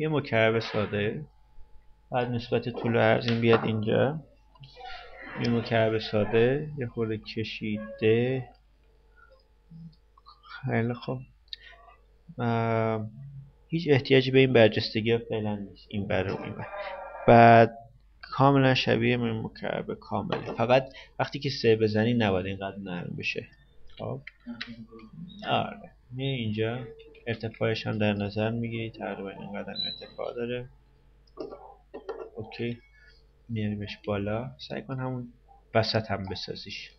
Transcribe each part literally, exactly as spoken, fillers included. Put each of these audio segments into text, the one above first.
یه مکعب ساده، بعد نسبت طول و عرض این بیاد اینجا، یه مکعب ساده، یه خورده کشیده. خیلی خوب. هیچ احتیاجی به این برجستگی ها فعلا نیست، این بر رو این بر. بعد کاملا شبیه من مکعب کامله، فقط وقتی که سه بزنی نباید اینقدر نرم بشه. خب آره، میه اینجا ارتفاعش هم در نظر میگیری، تقریبا اینقدر ارتفاع داره. اوکی، میاریمش بالا، سعی کن همون وسط هم بسازیش.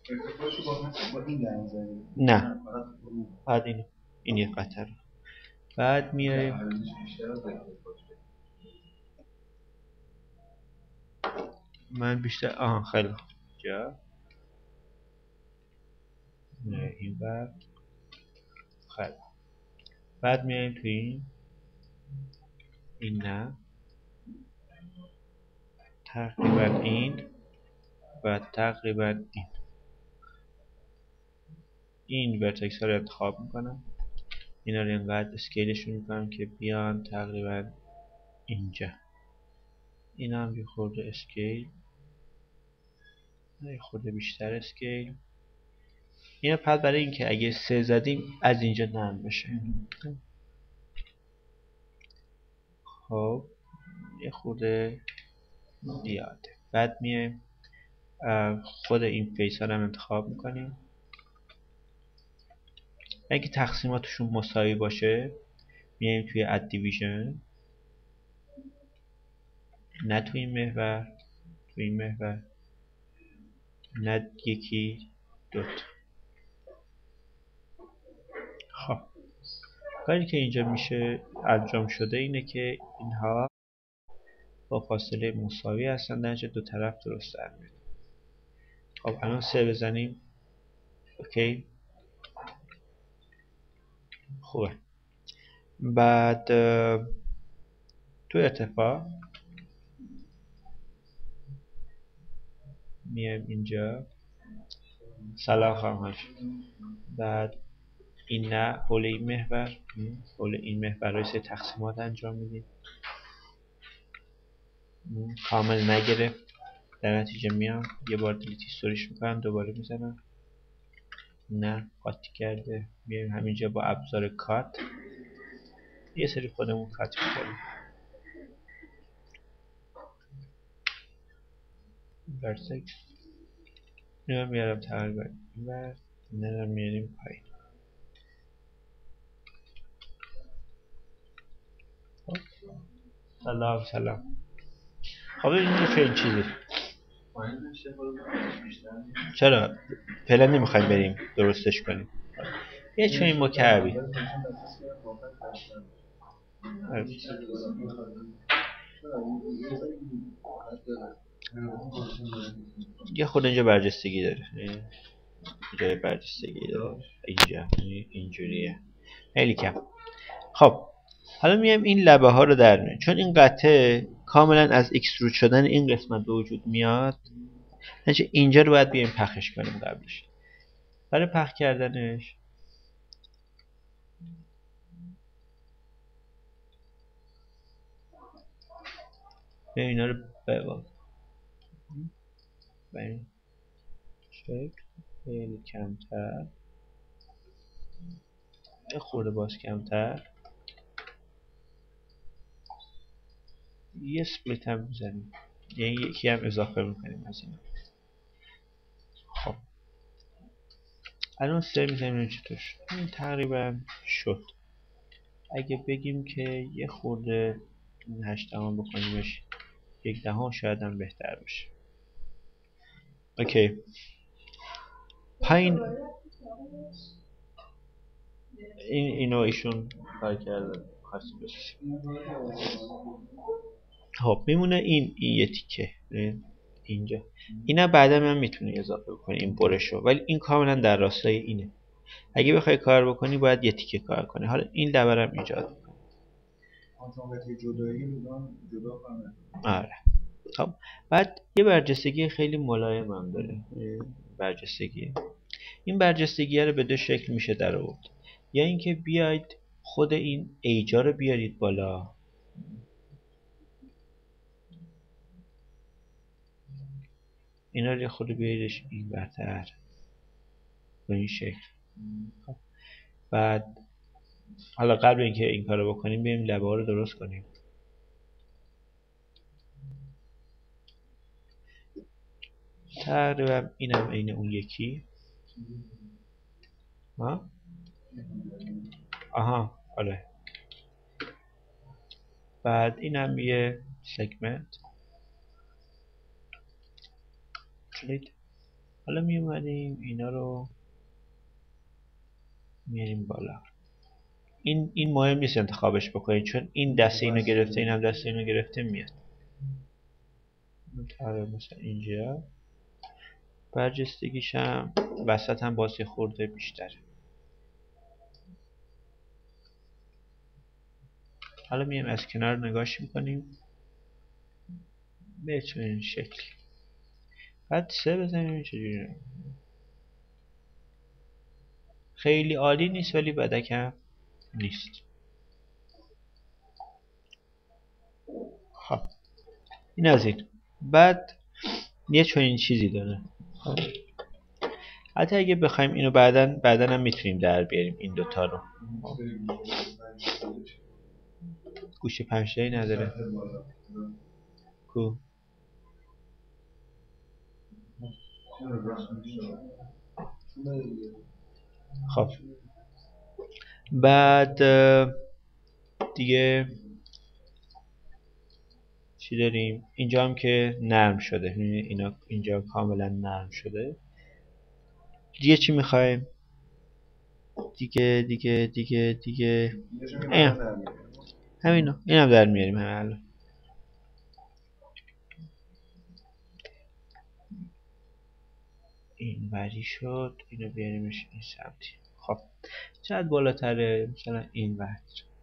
نه، بعد این این یه قطر، بعد میاریم من بیشتر آها خیلی خوب جا نه این بر خیلی. بعد میاریم توی این این نه تقریبا این و تقریبا این این ورتکس ها رو انتخاب میکنم، اینا رو اینقدر اسکیلشون میکنم که بیان تقریبا اینجا. این هم یه خورده اسکیل، یه خورده بیشتر اسکیل. اینا پس برای اینکه اگه سه زدیم از اینجا نرم بشه. خب یه خورده زیاده. بعد میایم خود این فیس ها رو هم انتخاب میکنیم. اگه تقسیماتشون مساوی باشه میایم توی اد دیویژن، نه توی این محور، توی این محور، نه یکی دوت. خب کاری که اینجا میشه انجام شده اینه که اینها با فاصله مساوی هستن، در دو طرف درست در میاد. خب الان سه بزنیم. اوکی خوبه. بعد تو ارتفاع میایم اینجا، سلام خواهم. بعد این نه حول این محور، حول این محور رو سه تقسیمات انجام میدیم، کامل نگرفت. در نتیجه میام یه بار دیلیت هیستوریش میکنم، دوباره میزنم، نه قاطی کرده. میایم همینجا با ابزار کات یه سری خودمون کات میکنیم. ورتکس اینو میارم تقریبا اینور، اینو رو میاریم پایین. خب سلام سلام. خب این چه این چیزی؟ چرا؟ فعلا نمیخوایم بریم درستش کنیم. یه چنین مکعبی یه خود اینجا برجستگی داره، اینجا برجستگی داره، اینجا اینجوریه خیلی کم. خب حالا میایم این لبه ها رو در میاریم، چون این قطعه کاملا از اکسترود شدن این قسمت به وجود میاد، یعنی اینجا رو باید بیایم پخش کنیم قبلش. برای پخش کردنش به اینا رو ببال به این شکل خیلی کمتر، یه خورده باز کمتر، یه سپلیت هم میزنیم، یعنی یکی هم اضافه میکنیم از این. خب الان سه میزنیم چطور شد؟ این تقریبا شد. اگه بگیم که یه خورده این هشت دهم بکنیمش یک دهم، شاید هم بهتر باشه. اوکی پایین این اینو ایشون کار کرده خاصی بشه. خب میمونه این این یه تیکه اینجا، اینا بعدا من میتونی اضافه بکنی این برشو، ولی این کاملا در راستای اینه. اگه بخوای کار بکنی باید یه تیکه کار کنی. حالا این لبرم ایجاد کنی. آره. خب بعد یه برجستگی خیلی ملایم هم داره. برجستگی این برجستگی رو به دو شکل میشه در آورد. یا اینکه بیاید خود این ایجا رو بیارید بالا، اینا رو خود بیاریدش این برتر به این شکل. خب. بعد حالا قبل اینکه این کارو بکنیم بیایم لبه ها رو درست کنیم. تقریبا اینم عین اون یکی. ها؟ آها آره. بعد اینم یه سگمنت. کلید. حالا می اومدیم اینا رو میاریم بالا. این این مهم نیست انتخابش بکنید چون این دسته اینو گرفته اینم دسته اینو گرفته میاد. تقریبا مثلا اینجا برجستگیش هم وسط هم باز خورده بیشتره. حالا میایم از کنار نگاهش میکنیم به این شکل. بعد سه بزنیم چجوری. خیلی عالی نیست ولی بدکم نیست. خب این از این. بعد یه چنین چیزی داره. خب حتی اگه بخوایم اینو بعدن بعدن هم میتونیم در بیاریم این دوتا رو. گوشه پنجتایی نداره کو. خب بعد دیگه چی داریم اینجا هم که نرم شده. اینا اینجا کاملا نرم شده. دیگه چی میخوایم دیگه دیگه دیگه دیگه همینو اینم در میاریم همه الان. این وری شد اینو بیاریمش این سمتی. خب چقدر بالاتره مثلا این ور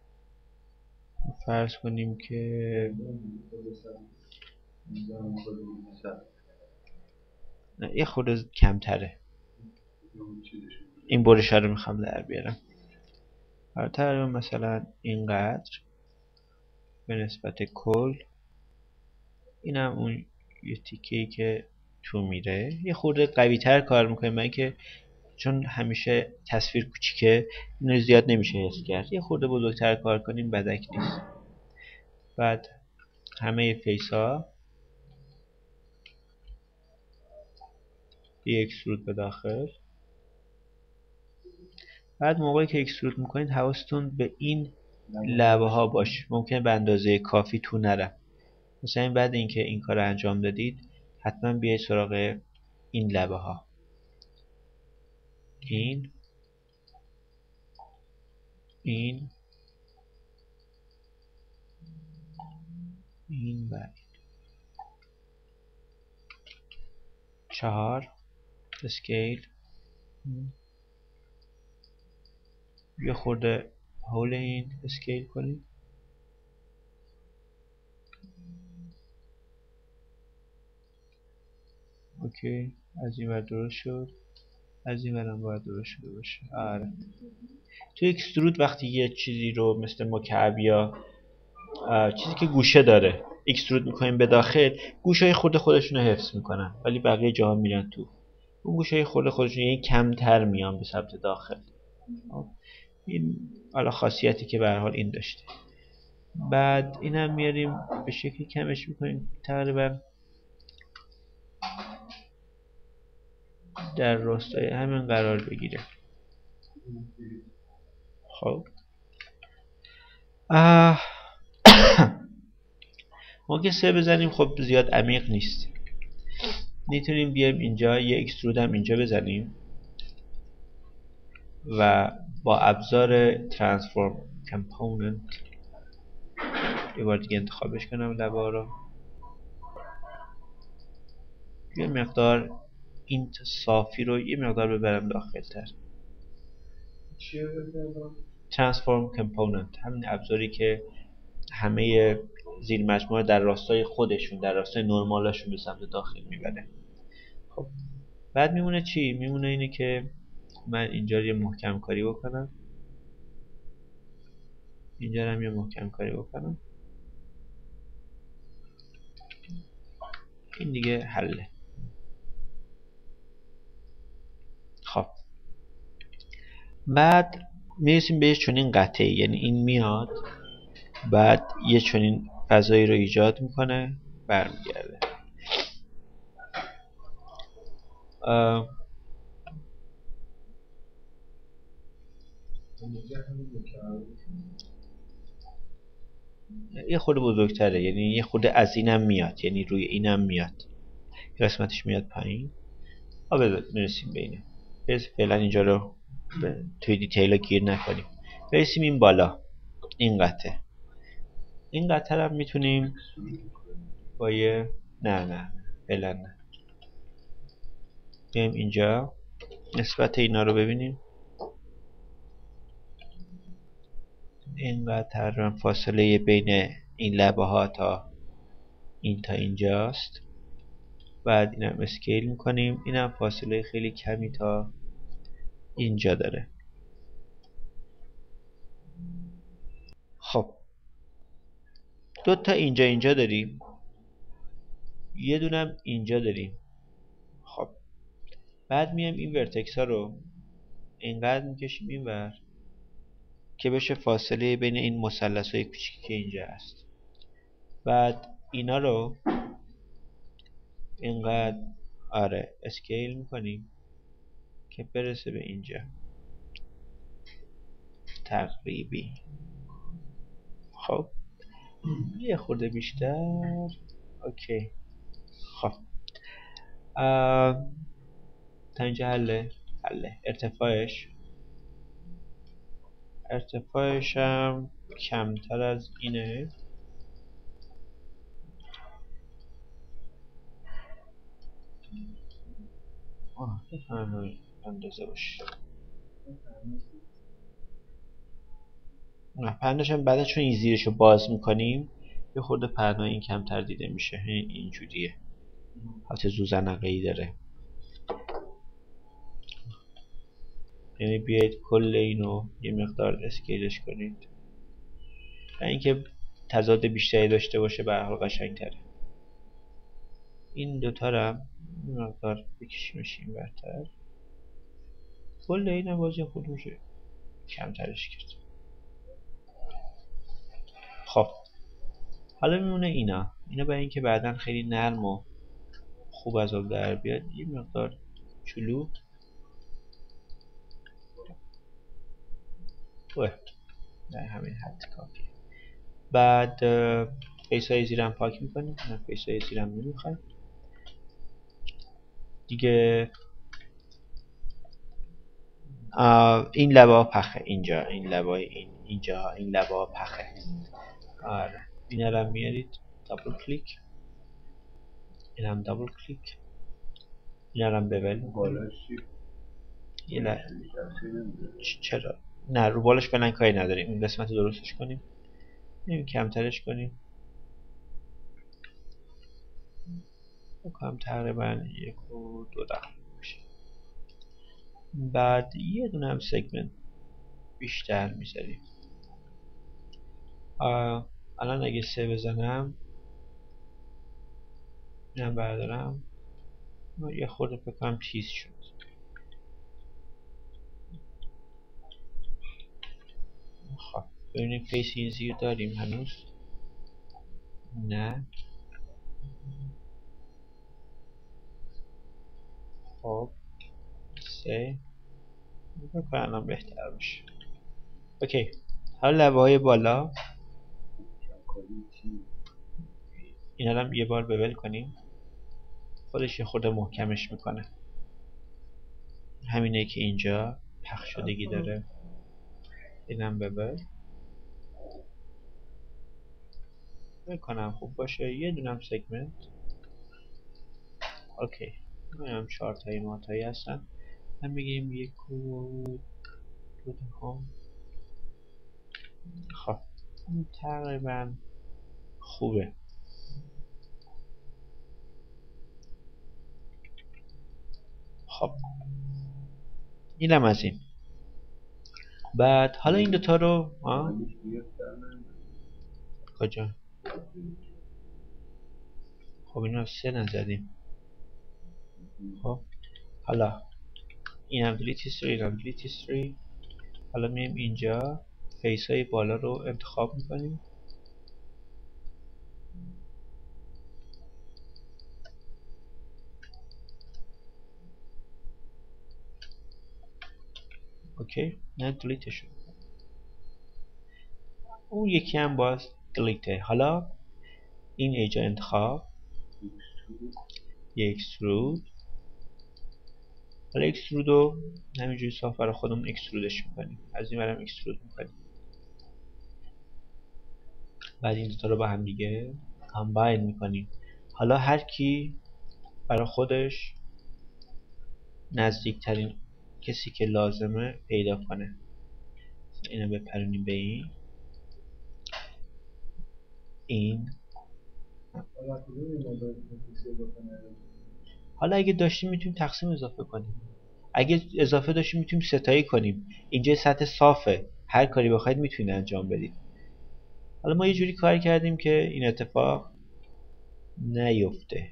فرض کنیم که نه یه خورده کمتره. این برش رو میخوام در بیارم. تقریبا مثلا اینقدر به نسبت کل. اینم اون یه تیکه‌ای که تو میره یه خورده قوی تر کار میکنه. من که چون همیشه تصویر کوچیکه اینو زیاد نمیشه حس کرد. یه خورده بزرگتر کار کنیم بدک نیست. بعد همه فیس ها یه اکسترود به داخل. بعد موقعی که اکسترود میکنید حواستون به این لبه ها باشه. ممکنه به اندازه کافی تو نره. مثلا بعد اینکه این کار انجام دادید حتما بیاید سراغ این لبه ها. این این این و چهار اسکیل یه خورده حول این اسکیل کنید. اوکی از این ور درست شد. از این ورم باید درست شده باشه. آره تو اکسترود وقتی یه چیزی رو مثل مکعب یا چیزی که گوشه داره اکسترود میکنیم به داخل گوشه های خود خودشون رو حفظ میکنن ولی بقیه جاها میرن تو. اون گوشه های خود خودشون یعنی کمتر میان به سمت داخل. این حالا خاصیتی که به هر حال این داشته. بعد این هم میاریم به شکلی کمش میکنیم تقریبا در راستای همین قرار بگیره. خب ما که سه بزنیم خب زیاد عمیق نیست. میتونیم بیایم اینجا یه اکسترود هم اینجا بزنیم و با ابزار ترانسفورم کامپوننت یه بار دیگه انتخابش کنم لبه ها رو. یه مقدار این صافی رو یه مقدار ببرم داخل تر. ترانسفورم کامپوننت همین ابزاری که همه زیر مجموعه در راستای خودشون در راستای نرمالشون به سمت داخل میبره. خب بعد میمونه چی؟ میمونه اینه که من اینجا یه محکم کاری بکنم. اینجا هم یه محکم کاری بکنم. این دیگه حله. خب بعد میرسیم به یه چنین قطعه، یعنی این میاد بعد یه چنین فضایی رو ایجاد میکنه برمیگرده. یه خود بزرگتره، یعنی یه خود از اینم میاد، یعنی روی اینم میاد، قسمتش میاد پایین. آبه میرسیم به اینه. برسیم فعلا اینجا رو توی دیتیل گیر نکنیم. برسیم این بالا، این قطعه. این قطعه رو میتونیم با یه نه نه فعلا نه بیایم اینجا نسبت اینا رو ببینیم. این قطعه رو فاصله بین این لبه ها تا این تا اینجاست. بعد اینم اسکیل میکنیم. اینم فاصله خیلی کمی تا اینجا داره. خب دو تا اینجا اینجا داریم، یه دونم اینجا داریم. خب بعد میایم این ورتکس ها رو اینقدر میکشیم اینور که بشه فاصله بین این مثلث های کوچیکی که اینجا هست. بعد اینا رو اینقدر آره اسکیل میکنیم که برسه به اینجا تقریبی. خب یه خورده بیشتر. اوکی. خب تا اینجا حله. حله. ارتفاعش ارتفاعش هم کمتر از اینه. آه همه اندازه باشه. نه پهنش هم بعد چون این زیرش رو باز میکنیم یه خورده پهنا این کمتر دیده میشه. اینجوریه، حالت زوزنقه ای داره. یعنی بیایید کل اینو یه مقدار اسکیلش کنید و اینکه تضاد بیشتری داشته باشه به هر حال قشنگ‌تره. این دوتا رو هم یه مقدار بکشیمش این برتر. کل اینم باز یه خود میشه کمترش کرد. خب حالا میمونه اینا. اینا برای اینکه بعداً خیلی نرم و خوب از آب در بیاد یه مقدار چلو اوه در همین حد کافیه. بعد فیس های زیرم پاک میکنیم. نه فیس های زیرم نمیخوایم دیگه. این لبه ها پخه اینجا، این لبه های این اینجا، این لبه ها پخه. آره این رو میارید دابل کلیک، این هم دابل کلیک، این رو ببل. یه چرا؟ نه رو بالش فعلا کاری نداریم. این قسمت رو درستش کنیم، این کمترش کنیم بکنم تقریبا یک و دو دقیقه میشه. بعد یه دونه هم سگمنت بیشتر میذاریم. الان اگه سه بزنم اینم بردارم یه خورده بکنم چیز شد. خب ببینیم فیس این زیر داریم هنوز. نه خب سه بکنم بهتر باشه. اوکی. حالا لبه های بالا اینا هم یه بار ببل کنیم، خودش یه خورده محکمش میکنه. همینه که اینجا پخش شدگی داره. اینم ببل میکنم خوب باشه. یه دونم سگمنت. اوکی. هم چهار تایی ماتایی هستن. هم بگیم یک و دو هم. خب این تقریبا خوبه. خب اینم از این. بعد حالا این دوتا رو آه؟ کجا؟ خب اینو سه نزدیم. خب حالا این هم delete history، این هم delete history. حالا میایم اینجا فیس های بالا رو انتخاب میکنیم. اوکی، نه delete شد. اون یکی هم باز delete. حالا این ایجا انتخاب، یک extrude. حالا اکسترود رو همینجوری صاف برای خودمون اکسترودش میکنیم، از این برم اکسترود میکنیم. بعد این دوتا رو با هم دیگه کامباین میکنیم. حالا هر کی برای خودش نزدیکترین کسی که لازمه پیدا کنه. اینو بپرونیم به این این حالا اگه داشتیم میتونیم تقسیم اضافه کنیم، اگه اضافه داشتیم میتونیم ستایی کنیم. اینجا سطح صافه، هر کاری بخواید میتونید انجام بدید. حالا ما یه جوری کار کردیم که این اتفاق نیفته.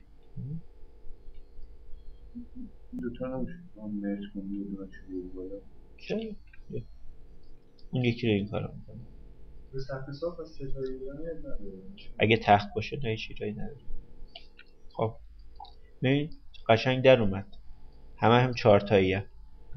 دوتا نمیشه مرج کنیم یه دونه چیزی بالا. چرا؟ اون یکی رو این کارو میکنه. به سطح صاف از ستایی بودن یاد نداره. اگه تخت باشه نه هیچ ایرادی نداره. خب ببین قشنگ در اومد، همه هم چهار تایی هم.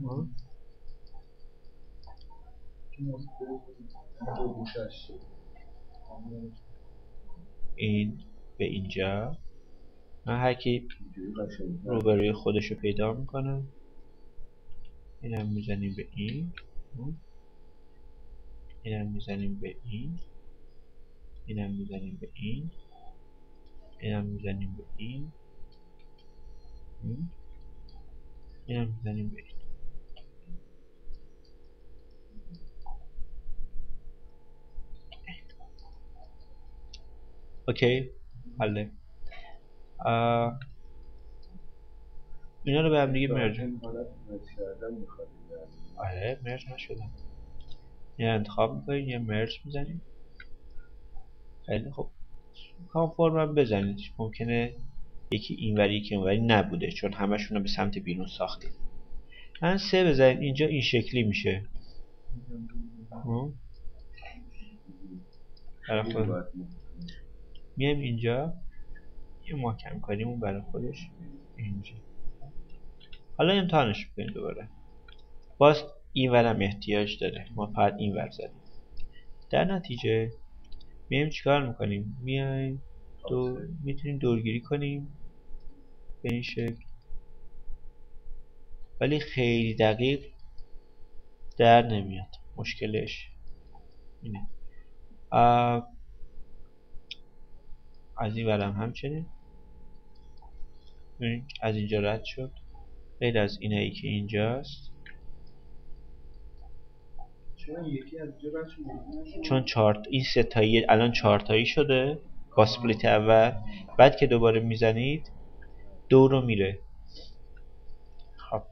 این به اینجا، من هر کی روبروی خودش رو پیدا میکنه. این هم میزنیم به این، این هم میزنیم به این، این هم میزنیم به این، این هم میزنیم به این، این هم میزنیم به این. اوکی حاله. اینا رو به هم دیگه مرج. آره مرج نشدن. یه انتخاب میکنید یه مرج میزنید. خیلی خوب، کانفورم هم بزنید. ممکنه یکی اینوری یکی اونوری نبوده چون همشون رو به سمت بیرون ساختیم. من سه بزنید اینجا این شکلی میشه. میایم اینجا یه محکم کنیم اون برای خودش اینجا. حالا امتحانش بکنیم دوباره. باز این ورم احتیاج داره، ما فقط این ور زدیم. در نتیجه میایم چیکار میکنیم؟ میایم دو میتونیم دورگیری کنیم به این شکل، ولی خیلی دقیق در نمیاد. مشکلش اینه. از این ورم همچنین از اینجا رد شد، غیر از اینایی که اینجاست. چون یکی از اینجا رد شد، چون چهار این سه تایی الان چهار تایی شده با اسپلیت اول. بعد که دوباره میزنید دو رو میره. خب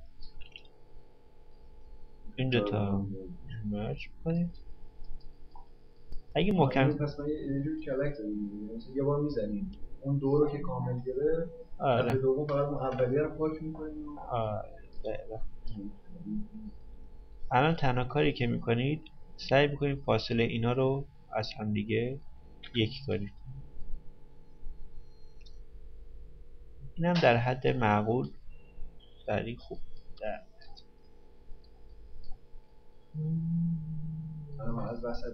این دوتا مرج کنید. اگه محکم پس من یه جور کلک زدیم، مثلا یه بار میزنیم اون دو رو که کامل گره. آره دوم فقط اون اولیه رو پاک میکنیم. آره بله. الان تنها کاری که میکنید سعی میکنید فاصله اینا رو از هم دیگه یکی کنید. اینم در حد معقول سریع خوب در از وسط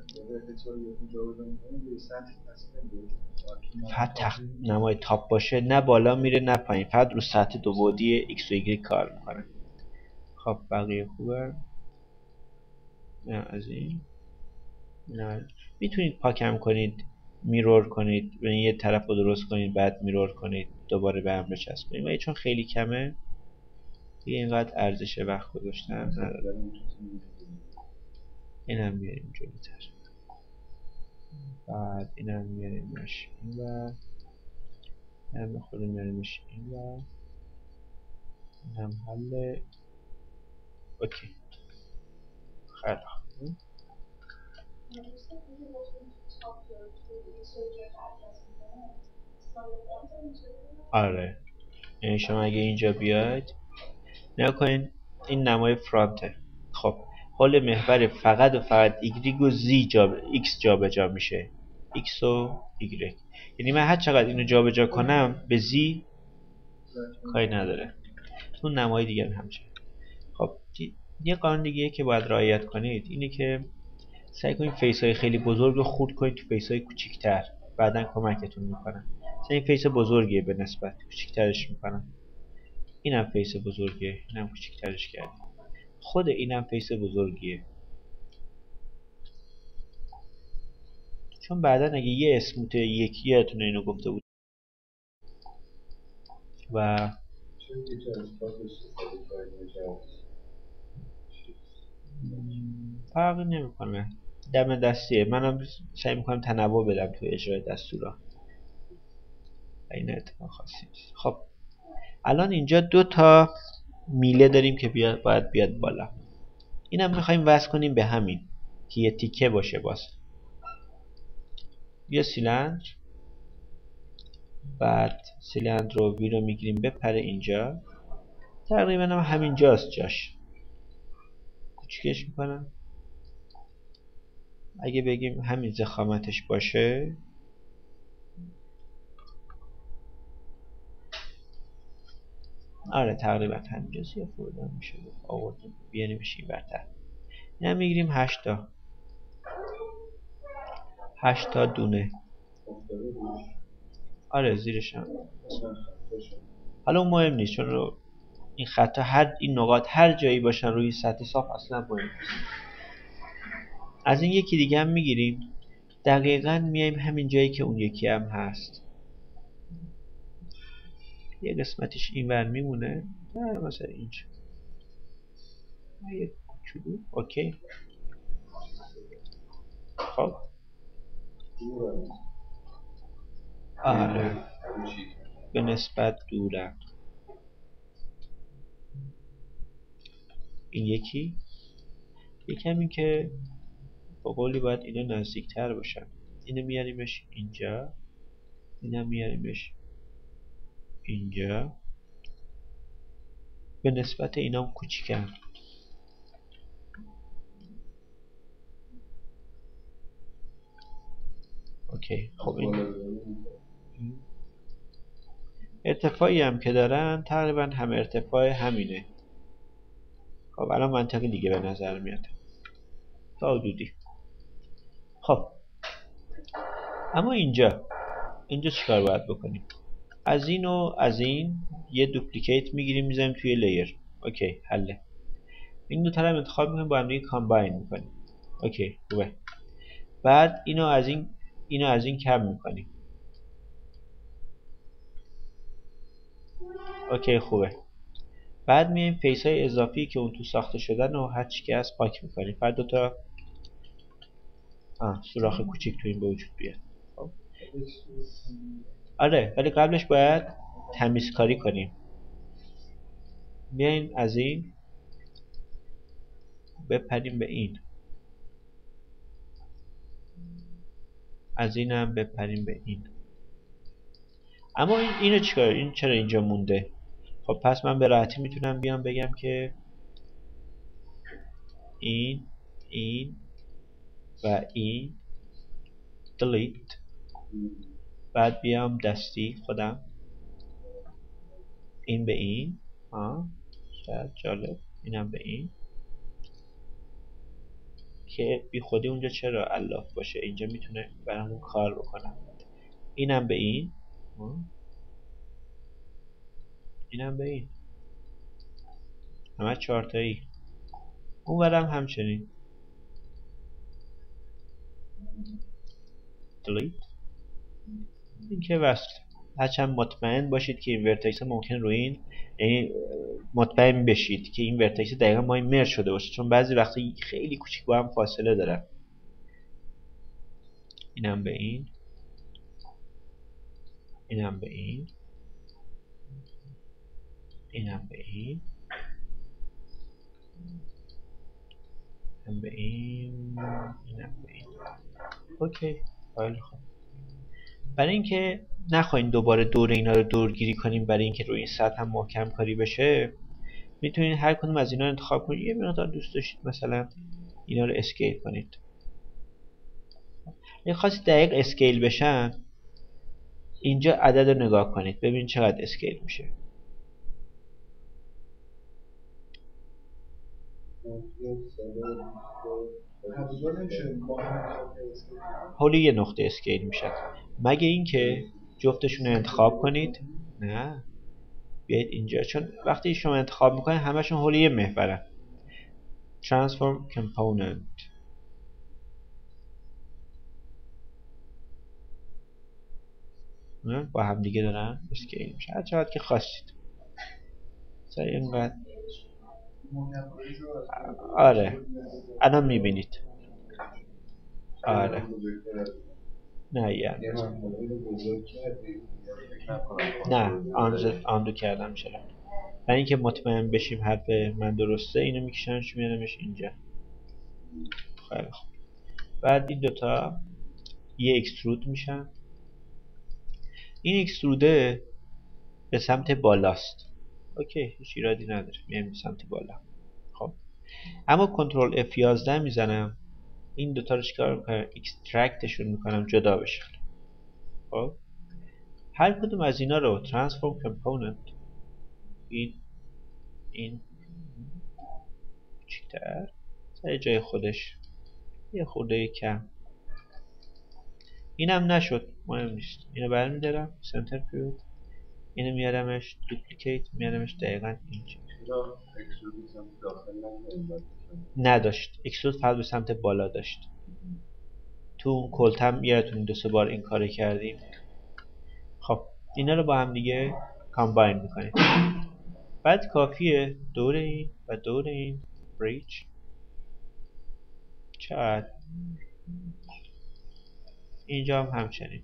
فقط تخت نمای تاپ باشه، نه بالا میره نه پایین، فقط رو سطح دو بعدی ایکس و ایگرگ کار میکنه. خب بقیه خوبه. نه از این نه. میتونید پاکم کنید، میرور کنید، یعنی یه طرف رو درست کنید بعد میرور کنید دوباره به هم بچسبونید، ولی چون خیلی کمه دیگه اینقدر ارزش وقت گذاشتن نداره. اینم میاریم جلوتر، بعد اینم میاریمش اینور، اینم به خود میاریمش اینور. اینم حله. اوکی خیلی خوب. آره یعنی شما اگه اینجا بیاید نگاه کنین این نمای فرانته. خب حول محور فقط و فقط ایگریگ و زی جا ایکس جابجا میشه، ایکس و ایگرگ. یعنی من هر چقدر اینو جابجا کنم به زی کاری نداره. تو نمای دیگر همچنین. خب یه قانون دیگه که باید رعایت کنید اینه که سعی کنید فیس های خیلی بزرگ رو خورد کنید تو فیس های کوچیک‌تر، بعدن کمکتون میکنن. مثلا این فیس بزرگیه به نسبت کوچیک‌ترش میکنم. اینم فیس بزرگیه، اینم کوچیک‌ترش کردیم. خود اینم فیس بزرگیه، چون بعدن اگه یه اسموت یکی یادتونه اینو گفته بود و فرقی نمیکنه، دم دستیه. منم سعی میکنم تنوع بدم تو اجرای دستورا، این اتفاق خاصی نیست. خب الان اینجا دو تا میله داریم که بیاد باید بیاد بالا. اینم میخوایم وصل کنیم به همین که یه تیکه باشه. باز یه سیلندر، بعد سیلندر رو وی رو میگیریم بپره اینجا، تقریبا هم همین جاست جاش. کوچیکش میکنم. اگه بگیم همین ضخامتش باشه، آره تقریبا همینجاست. یه خورده میشه آوردیم بیاریمش این برتر. این هم میگیریم هشت تا هشت تا دونه. آره زیرش هم. حالا اون مهم نیست، چون رو این خطا هر این نقاط هر جایی باشن روی سطح صاف اصلا مهم نیست. از این یکی دیگه هم میگیریم، دقیقا میایم همین جایی که اون یکی هم هست. یه قسمتش اینور میمونه، مثلا اینجا یه کوچولو. اوکی. خب آره به نسبت دورم. این یکی یکم این که با قولی باید اینا نزدیکتر باشن. اینو میاریمش اینجا، اینو میاریمش اینجا، به نسبت اینا هم کوچیکن. اوکی. خب این ارتفاعی هم که دارن تقریبا هم ارتفاع همینه. خب الان منطقی دیگه به نظر میاد تا حدودی. خب اما اینجا اینجا چیکار باید بکنیم؟ از این و از این یه دوپلیکیت میگیریم میذاریم توی لیر. اوکی حله. این دو تا رو انتخاب میکنیم با هم دیگه کامباین میکنیم. اوکی خوبه. بعد اینو از این اینو از این کم میکنیم. اوکی خوبه. بعد میایم فیس های اضافی که اون تو ساخته شدن و هر چی که هست پاک میکنیم. بعد دو تا آه سوراخ کوچیک تو این به وجود بیاد. خب آره ولی قبلش باید تمیزکاری کنیم. میایم از این بپریم به این، از این هم بپریم به این. اما این اینو چیکار؟ این چرا اینجا مونده؟ خب پس من به راحتی میتونم بیام بگم که این این و این delete. بعد بیام دستی خودم این به این. ها شاید جالب. اینم به این که بی خودی اونجا چرا الاف باشه، اینجا میتونه برامون کار بکنه. اینم به این، اینم به این، همه چهارتایی. اون برم همچنین delete. این که وصل. هرچند مطمئن باشید که این ورتکس ممکن روی این، یعنی مطمئن بشید که این ورتکس دقیقا ما این مرج شده باشه، چون بعضی وقتا خیلی کوچیک با هم فاصله دارن. اینم به این، اینم به این، اینم به این، اینم به این، اینم به این. اوکی خیلی خوب. برای اینکه نخواین دوباره دور اینا رو دورگیری کنیم، برای اینکه روی این سطح هم محکم کاری بشه، میتونید هر کدوم از اینا رو انتخاب کنید. یه مقدار دوست داشتید مثلا اینا رو اسکیل کنید. اگه خواستید دقیق اسکیل بشن، اینجا عدد رو نگاه کنید ببینید چقدر اسکیل میشه. حالا یه نقطه اسکیل میشه، مگه اینکه جفتشون رو انتخاب کنید. نه، بیایید اینجا، چون وقتی شما انتخاب میکنید همشون حول یه محورن. Transform Component، با هم دیگه دارن اسکیل میشه هر چقدر که خواستید. سریع اینقدر. آره الان میبینید. آره نه یعنی نه آندو کردم چرا؟ برای اینکه مطمئن بشیم حرف من درسته اینو میکشمش میارمش اینجا. خیلی خوب. بعد این دوتا یه اکسترود میشن. این اکستروده به سمت بالاست. اوکی هیچ ایرادی نداره، میایم به سمت بالا. خب اما کنترل اف یازده میزنم، این دوتا رو چیکار میکنم؟ اکسترکتشون میکنم جدا بشن. خب هر کدوم از اینا رو ترانسفورم کامپوننت، این این کوچیک‌تر سر جای خودش یه خورده کم، اینم نشد مهم نیست، اینو برمیدارم سنتر پیوت، اینو میارمش دوپلیکیت، میارمش دقیقا اینجا. نداشت اکسود فقط به سمت بالا داشت. تو اون کلتم یادتون دو سه بار این کارو کردیم. خب اینا رو با هم دیگه کامباین میکنیم. بعد کافیه دور این و دور این بریج چقدر اینجا هم همچنین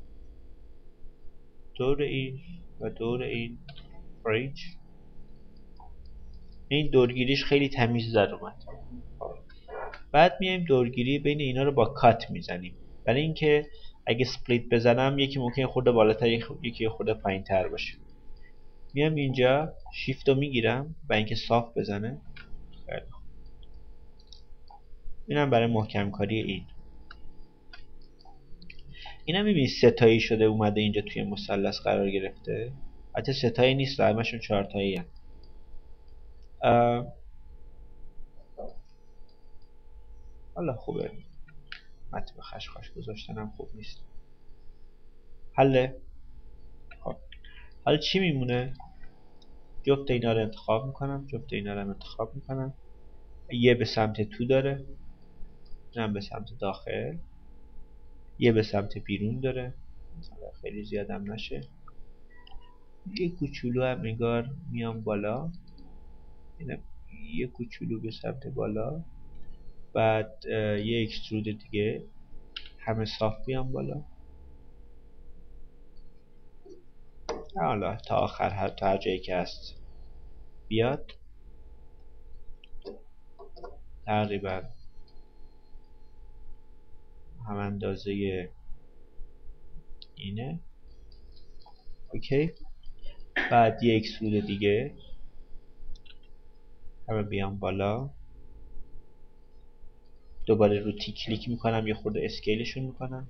دور این و دور این بریج. این دورگیریش خیلی تمیز در اومد. بعد میایم دورگیری بین اینا رو با کات میزنیم، برای اینکه اگه سپلیت بزنم یکی ممکنه خورده بالاتر یکی خورده پایین تر باشه. میام اینجا شیفت رو میگیرم برای اینکه صاف بزنه. خیلی خوب. اینم برای محکم کاری این. اینا میبینید ستایی شده اومده اینجا توی مثلث قرار گرفته. حتی ستایی نیست، همشون چهارتایی هست. حالا خوبه، متن خشخاش گذاشتنم خوب نیست. حله. خب حالا چی میمونه؟ جفت اینا رو انتخاب میکنم، جفت اینا رو انتخاب میکنم. یه به سمت تو داره، اینم به سمت داخل، یه به سمت بیرون داره، خیلی زیادم نشه. یه کوچولو هم نگار میام بالا، اینم یه کوچولو به سمت بالا. بعد یه اکسترود دیگه همه صاف بیام بالا. حالا تا آخر هر تا هر جایی که هست بیاد تقریبا هم اندازه اینه. اوکی. بعد یه اکسترود دیگه همه بیام بالا، دوباره رو تی کلیک میکنم یه خورده اسکیلشون میکنم.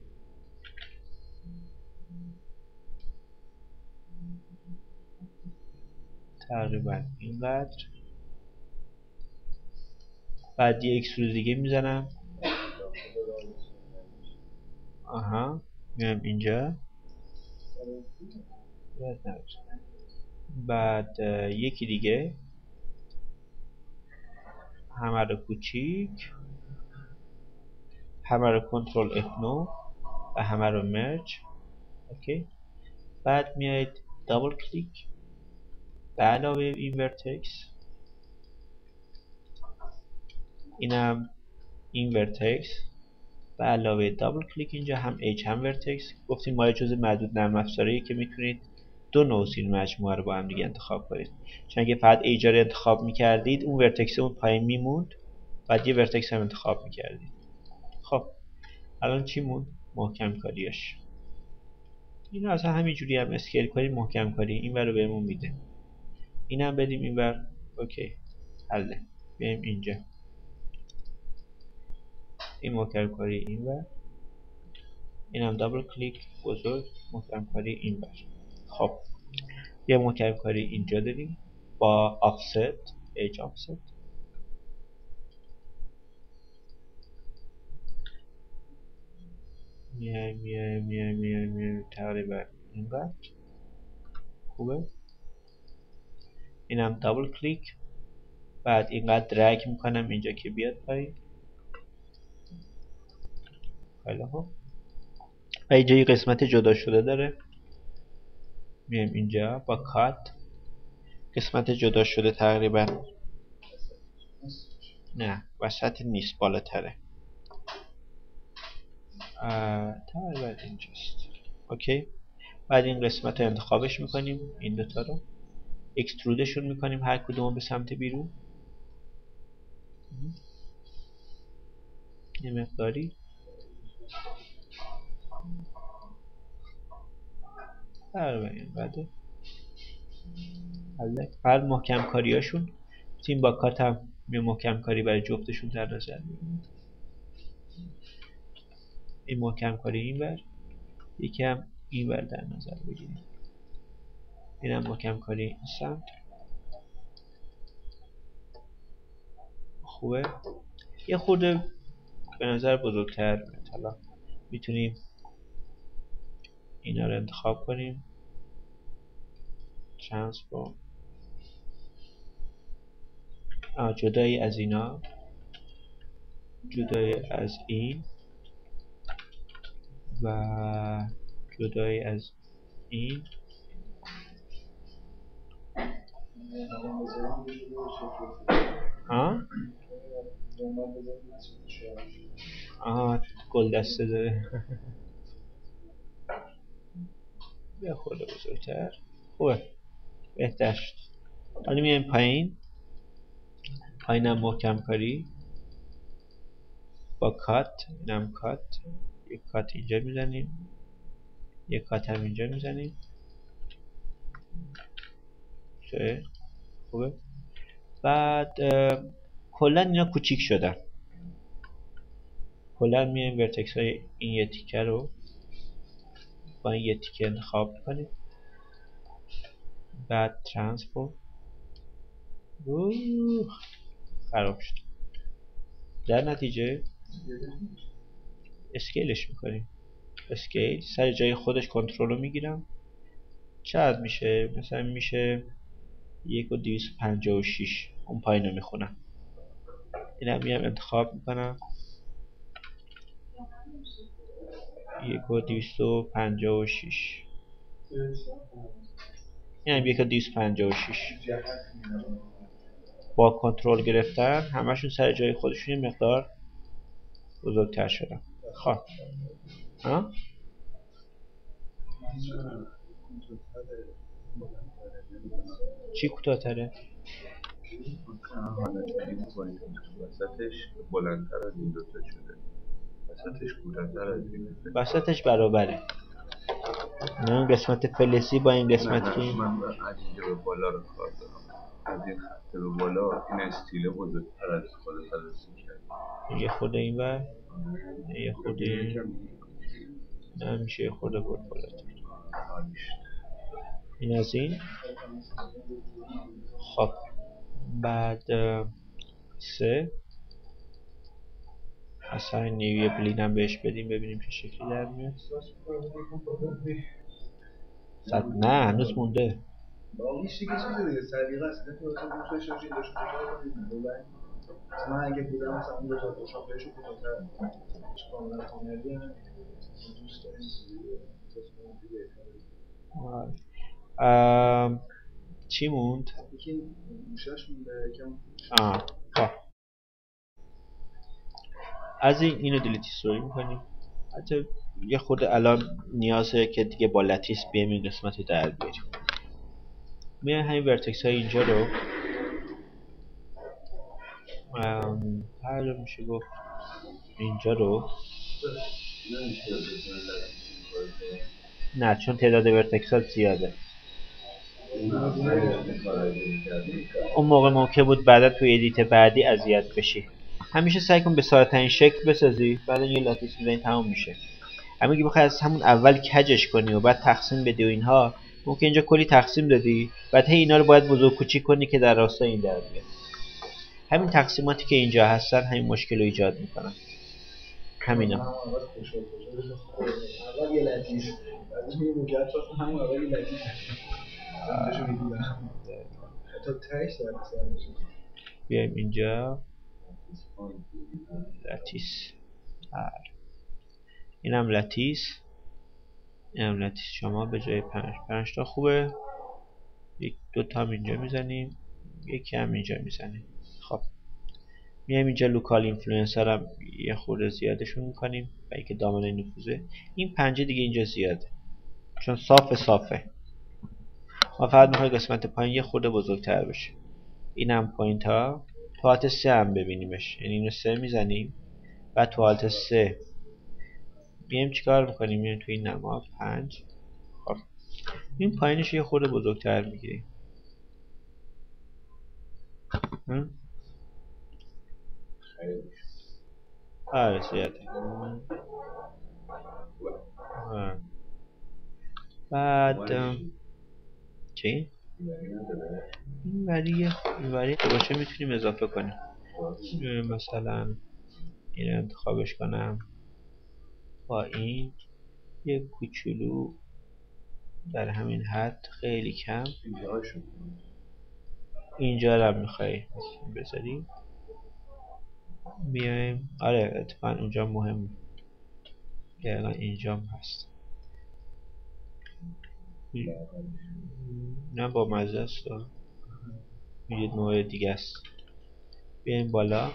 تقریبا اینقدر. بعد یه اکسترود دیگه میزنم. آها میام اینجا. بعد یکی دیگه همه رو کوچیک، همه رو کنترل اف نه و همه رو مرج. اوکی. بعد میایید دابل کلیک به علاوه این ورتکس، اینم این ورتکس به علاوه دابل کلیک اینجا هم H هم ورتکس. گفتیم ما جزء معدود نرم افزاریه که میتونید دو نوع این مجموعه رو با هم دیگه انتخاب کنید. چون اگه فقط H رو انتخاب میکردید اون ورتکس اون پایین میموند، بعد یه ورتکس هم انتخاب میکردید. خب الان چی موند؟ محکم کاریش. اینو اصلا همینجوری هم اسکیل کنیم محکم کاری این ور رو بهمون میده. اینم بدیم این ور اوکی حله. بیایم اینجا این محکم کاری این ور، این هم دابل کلیک بزرگ محکم کاری این ور. خب یه محکم کاری اینجا داریم با آفست ایج آفست. میایم میایم میایم میایم میایم تقریبا این ور. خوبه. اینم دابل کلیک، بعد اینقدر درگ میکنم اینجا که بیاد پایین. خیلی خوب. و اینجا یه قسمت جدا شده داره، میایم اینجا با کات قسمت جدا شده تقریبا، نه وسط نیست بالاتره، تقریبا اینجاست. اوکی. بعد این قسمت رو انتخابش میکنیم، این دوتا رو اکسترودشون میکنیم هر کدوم به سمت بیرون یه مقداری. تقریبا اینقدر. هر محکم کاریاشون تیم با کات هم یه محکم کاری برای جفتشون در نظر میگیریم. این محکم کاری این بر، یکی هم این بر در نظر بگیریم. این هم محکم کاری این سمت. خوبه. یه خورده به نظر بزرگتر مثلا میتونیم اینا رو انتخاب کنیم. ترانسفورم جدایی از اینا، جدایی از این و جدایی از این. ها؟ آها گل دسته داره. یه خورده بزرگتر. خوبه بهتر شد. حالا میایم پایین. پایینم محکم کاری با کات، اینم کات، یک کات اینجا میزنیم، یک کات هم اینجا میزنیم. چه خوبه. بعد کلا اینا کوچیک شدن. کلا میایم ورتکس های این یه تیکه رو با این یه تیکه انتخاب کنیم. بعد ترانسفورم خراب شد. در نتیجه اسکیلش میکنیم. اسکیل سر جای خودش کنترل رو میگیرم. چقدر میشه؟ مثلا میشه یک و دویست و پنجاه و شش. اون پایین رو میخونم. این هم میام انتخاب میکنم یک و دویست و پنجاه و شش. این هم یک و دویست و پنجاه و شش. با کنترل گرفتن همشون سر جای خودشون یه مقدار بزرگتر شدن. خب ها؟ چی کوتاه‌تره؟ وسطش بلندتر از این دوتا شده، وسطش کوتاه‌تر از این. وسطش برابره. نه اون قسمت فلزی با این قسمت که من از اینجا به بالا رو کار دارم، از این خط به بالا این استیله بزرگتر از خود فلزی کرد. یه خورده این ور، یه خورده این نه میشه یه خورده برد بالاتر. این از این. خب بعد سه اصلا نیوی بلین هم بهش بدیم ببینیم چه شکلی در میاد. صد نه هنوز مونده. باقیش دیگه چیزی دیگه سلیقه است. تو اصلا دوستش داشتی داشت کوتاه کنید. من اگه بودم مثلا اون دو تا دوشان بهشو کوتاه‌تر کاملا کاملی هم دوست داریم. چی موند؟ یکی گوشش مونده یکم. آه خب از این اینو دیلیت استوری میکنیم. حتی یه خورده الان نیازه که دیگه با لتیس بیایم این قسمت رو در بیاریم. میایم همین ورتکس های اینجا رو هر جا میشه گفت اینجا رو نه چون تعداد ورتکس ها زیاده. اون اول کارایی می‌کردی اون موقع ممکن بود بعدا توی ادیت بعدی اذیت بشی. همیشه سعی کن به ساده‌ترین شکل بسازی، بعد یه لاتیس میزنی تمام میشه. اما اگه بخوای از همون اول کجش کنی و بعد تقسیم بدی و اینها، ممکن اینجا کلی تقسیم دادی، بعد هی اینا رو باید بزرگ کوچیک کنی که در راستای این در بیاد. همین تقسیماتی که اینجا هستن همین مشکل رو ایجاد میکنن. همینا. اول یه لطیف بعد این موجب ساختم همون اول یه لطیف سمتشو میدیدم تا تهش در بسر میشه. بیایم اینجا لاتیس، اینم لاتیس، اینم لاتیس. شما به جای پنج پنج تا خوبه، یک دو تا هم اینجا میزنیم، یکی هم اینجا میزنیم. خب میایم اینجا لوکال اینفلوئنسر هم یه خورده زیادشون میکنیم و اینکه دامنه نفوذه. این پنجه دیگه اینجا زیاده چون صاف صافه. ما فقط میخوایم قسمت پایین یه خورده بزرگتر بشه. اینم پوینت ها تو حالت سه هم ببینیمش، یعنی اینو سه میزنیم و تو حالت سه میایم چیکار میکنیم؟ میایم توی این نما پنج. خب این پایینش یه خورده بزرگتر میگیریم. آره زیاده. بعد چی؟ این وریه این وریه که باشه میتونیم اضافه کنیم. مثلا این انتخابش کنم با این یه کوچولو در همین حد، خیلی کم. اینجا رو هم میخوایی بذاریم. بیایم آره اتفاقا اونجا مهم، دقیقا اینجا هم هست. نه با مزه است، یه نوع دیگه است. بیایم بالا.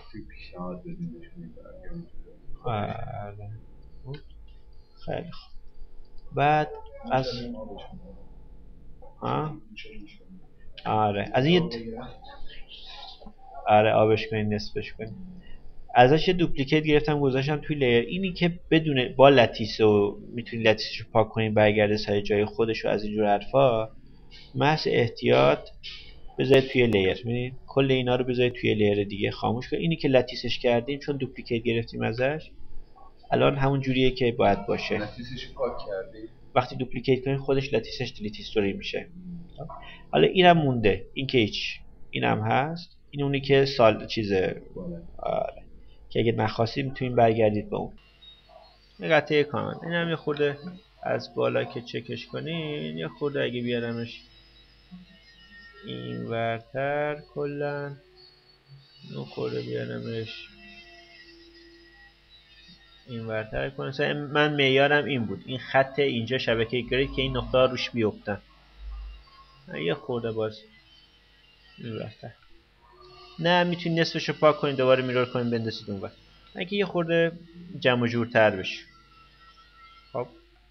آره خیلی خوب. بعد از ها آره از این آره آبش کنید، نصفش کنید. ازش یه دوپلیکیت گرفتم گذاشتم توی لیر. اینی که بدون با لتیس و میتونی لتیسشو پاک کنی برگرده سر جای خودش و از اینجور حرفا، محض احتیاط بذارید توی لیر. ببینید کل اینا رو بذارید توی لیر دیگه، خاموش کنید. اینی که لتیسش کردیم چون دوپلیکیت گرفتیم ازش، الان همون جوریه که باید باشه. لتیسش پاک کردی؟ وقتی دوپلیکیت کنید خودش لتیسش دیلیت هیستوری میشه. حالا اینم مونده، این که هیچ، اینم هست. این اونی که سال چیزه آره. که اگه نخواستید میتونید برگردید به اون. این قطعه کامل. این هم یه خورده از بالا که چکش کنین، یه خورده اگه بیارمش این ورتر کلن، این خورده بیارمش این ورتر کنم. من معیارم این بود، این خط اینجا شبکه گرید که این نقطه ها روش بیفتن. یه خورده باز این ورتر. نه میتونید نصفشو پاک کنید، دوباره میرور کنید بندازید اون ور، اگه یه خورده جمع و جورتر بشه. خب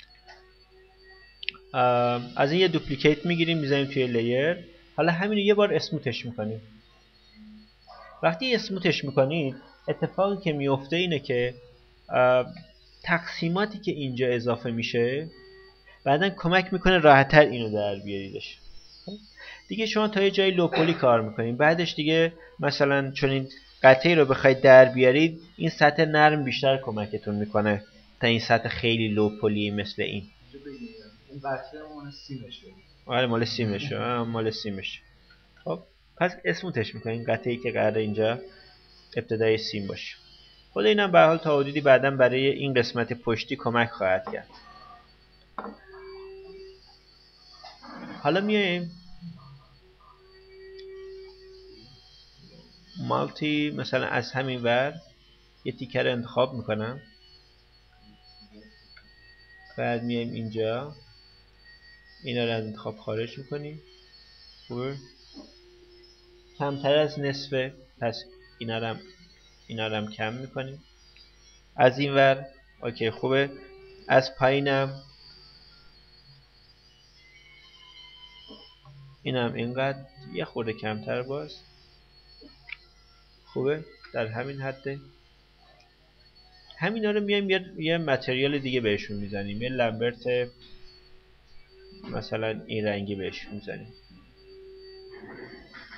از این یه دوپلیکیت میگیریم میزنیم توی لیر. حالا همین رو یه بار اسموتش میکنیم. وقتی اسموتش میکنید اتفاقی که میفته اینه که تقسیماتی که اینجا اضافه میشه بعدن کمک میکنه راحت‌تر اینو در بیاریدش. دیگه شما تا یه جای لوپولی کار میکنید، بعدش دیگه مثلا چون این قطعی رو بخواید در بیارید این سطح نرم بیشتر کمکتون میکنه تا این سطح خیلی لوپولی مثل این. این قطعه مال سیمشه. آره مال سیمشه. مال سیمشه. خب پس اسموتش میکنیم قطعی که قراره اینجا ابتدای سیم باشه. خود اینم به هر حال تا حدودی بعداً برای این قسمت پشتی کمک خواهد کرد. حالا میایم مالتی مثلا از همین ور یه تیکه رو انتخاب میکنم، بعد میایم اینجا اینا رو از انتخاب خارج میکنیم. خوبه کمتر از نصفه، پس اینا رو هم اینا رو هم کم میکنیم. از این ور اوکی خوبه. از پایینم اینم اینقدر یه خورده کمتر باز. خوبه در همین حده. همینا رو میایم یه, یه متریال دیگه بهشون میزنیم، یه لمبرت مثلا این رنگی بهشون میزنیم.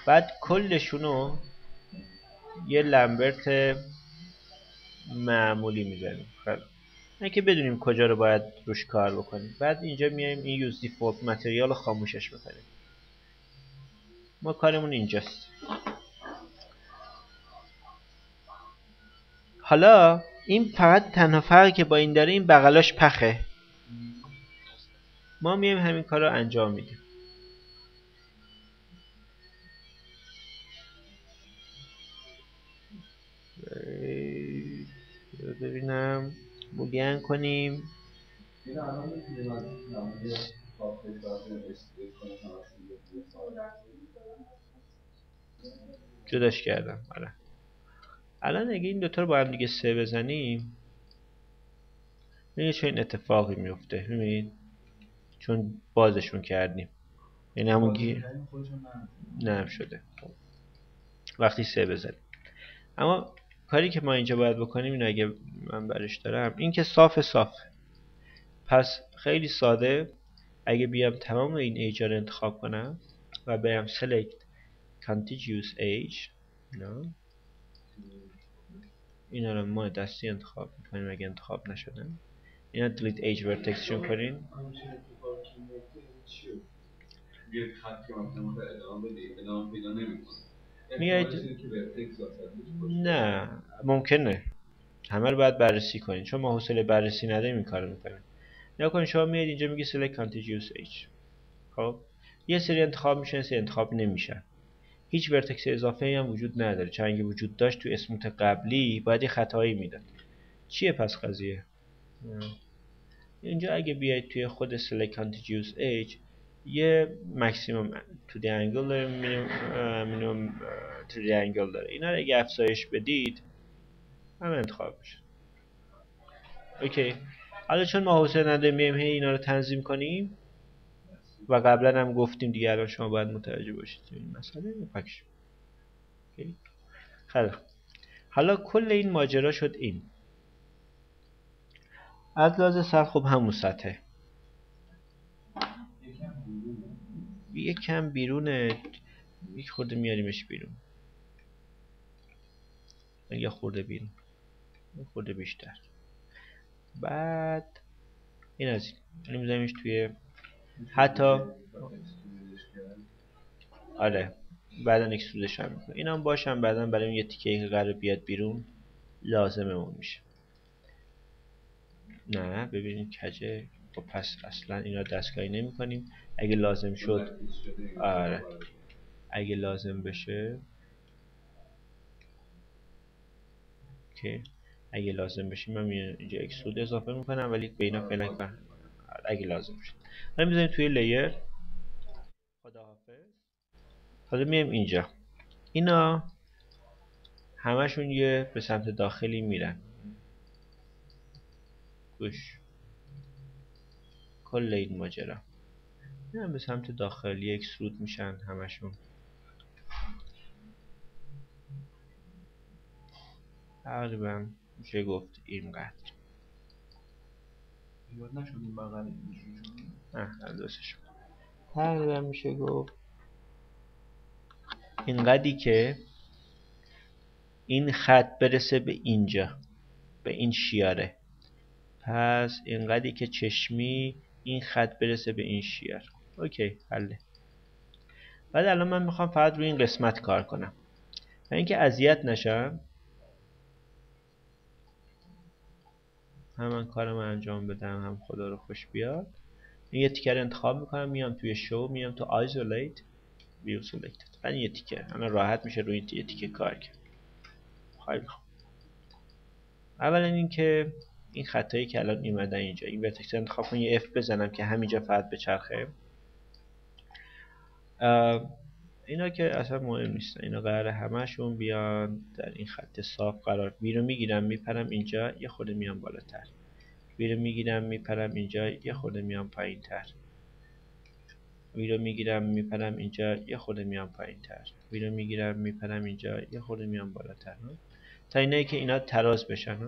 بعد کلشونو یه لمبرت معمولی میزنیم. خیلی نه که بدونیم کجا رو باید روش کار بکنیم. بعد اینجا میایم این یوز دیفولت متریال رو خاموشش میکنیم. ما کارمون اینجاست. حالا این فقط تنها فرقی که با این داره این بغلاش پخه. ما میایم همین کار رو انجام میدیم. ببینم بولیان کنیم. جداش کردم. آره الان اگه این دوتا رو با هم دیگه سه بزنیم میبینید چه این اتفاقی میفته. میبینید چون بازشون کردیم یعنی همون گیر نرم شده وقتی سه بزنیم. اما کاری که ما اینجا باید بکنیم اینه، اگه من برش دارم این که صاف صاف. پس خیلی ساده اگه بیام تمام این ایجا رو انتخاب کنم و برم select contiguous edge، اینا اینا رو ما دستی انتخاب میکنیم اگه انتخاب نشدن. اینا delete edge vertex شون کنیم. یه خط که مثلا ادامه بده ادامه پیدا نمیکنه. میاید نه ممکنه همه رو باید بررسی کنید چون ما حوصله بررسی نداریم این کارو میکنیم. نگاه کنید شما میاد اینجا میگه select contiguous edge. خب یه سری انتخاب میشن سری انتخاب نمیشن. هیچ ورتکس اضافه ای هم وجود نداره. چون اگه وجود داشت تو اسموت قبلی باید یه خطایی میداد. چیه پس قضیه؟ اینجا اگه بیاید توی خود select contiguous edge یه maximum to the angle داره، minimum to the angle داره. اینا رو اگه افزایش بدید همه انتخاب میشه. اوکی. حالا چون ما حوصله نداریم میایم هی اینا رو تنظیم کنیم و قبلا هم گفتیم دیگه الان شما باید متوجه باشید این مسئله پاکش. اوکی. خیلی حالا کل این ماجرا شد این. از لحاظ سطح خب همون سطحه. یک کم بیرونه. یک خورده میاریمش بیرون. یک خورده بیرون. یک خورده بیشتر. بعد این از این. اینو میذاریمش توی حتی آره بعدا اکسترودش هم میکنه. این هم باشم بعدا برای اون یه تیکه که قرار بیاد بیرون لازممون میشه. نه ببینید کجه. خب پس اصلا اینا دستکاری نمی کنیم. اگه لازم شد آره اگه لازم بشه که اگه لازم بشه من اینجا اکسترود اضافه میکنم ولی به اینا فعلا من اگه لازم بشه حالا میذاریم توی لیر. خداحافظ. حالا میایم اینجا. اینا همشون یه به سمت داخلی میرن. گوش کل این ماجرا اینا به سمت داخلی اکسترود میشن همشون. تقریبا میشه گفت اینقدر. یاد نشد این بغل اینجوری نه اندازش تقریبا میشه گفت اینقدری که این خط برسه به اینجا به این شیاره. پس اینقدری که چشمی این خط برسه به این شیار. اوکی حله. بعد الان من میخوام فقط روی این قسمت کار کنم و اینکه اذیت نشم هم من کارم انجام بدم هم خدا رو خوش بیاد. این یه تیکر انتخاب میکنم میام توی شو میام تو isolate view selected. این یه تیکر الان راحت میشه روی این یه تیکر کار کرد. خیلی خوب. اولا اینکه این خطایی که الان اومدن اینجا این ورتکس انتخاب کنم یه اف بزنم که همینجا فقط بچرخه. اینا که اصلا مهم نیستن. اینا قراره همشون بیان در این خط صاف قرار. وی رو میگیرم میپرم اینجا یه خورده میام بالاتر. وی رو میگیرم میپرم اینجا یه خورده میام پایین تر. وی رو میگیرم میپرم اینجا یه خورده میام پایین تر. وی رو میگیرم میپرم اینجا یه خورده میام بالاتر تا اینایی که اینا تراز بشن.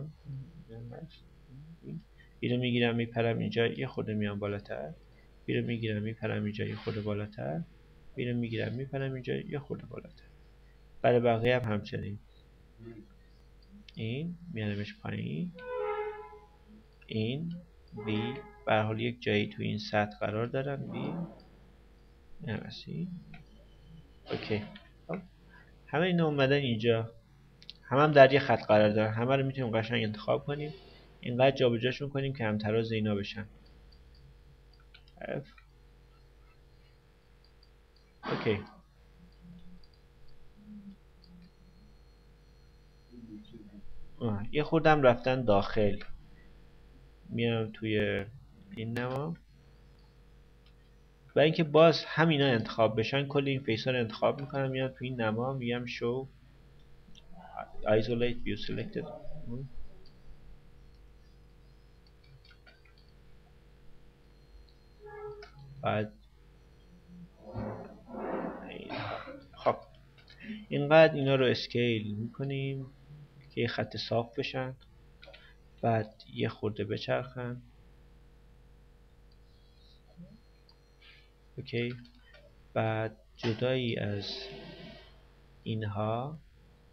وی رو میگیرم میپرم اینجا یه خورده میام بالاتر. وی رو میگیرم میپرم اینجا یه خورده بالاتر. اینو میگیرم میپرم اینجا یه خورده بالاتر. برای بقیه هم همچنین. این میارمش پایین. این بی به هر حال یک جایی تو این سطح قرار دارن. بی نمیسی. اوکی. خب همه اینا اومدن اینجا، همه هم در یه خط قرار دارن، همه رو میتونیم قشنگ انتخاب کنیم، اینقدر جابجاشون کنیم که همتراز اینا بشن. F. اوکی. آه. یه خوردم رفتن داخل. میام توی این نما و اینکه باز همینا انتخاب بشن، کل این فیس ها رو انتخاب میکنم، میام توی این نما میگم show isolate view selected. بعد خب اینقدر اینا رو اسکیل میکنیم که یه خط صاف بشن، بعد یه خورده بچرخن. اوکی. بعد جدایی از اینها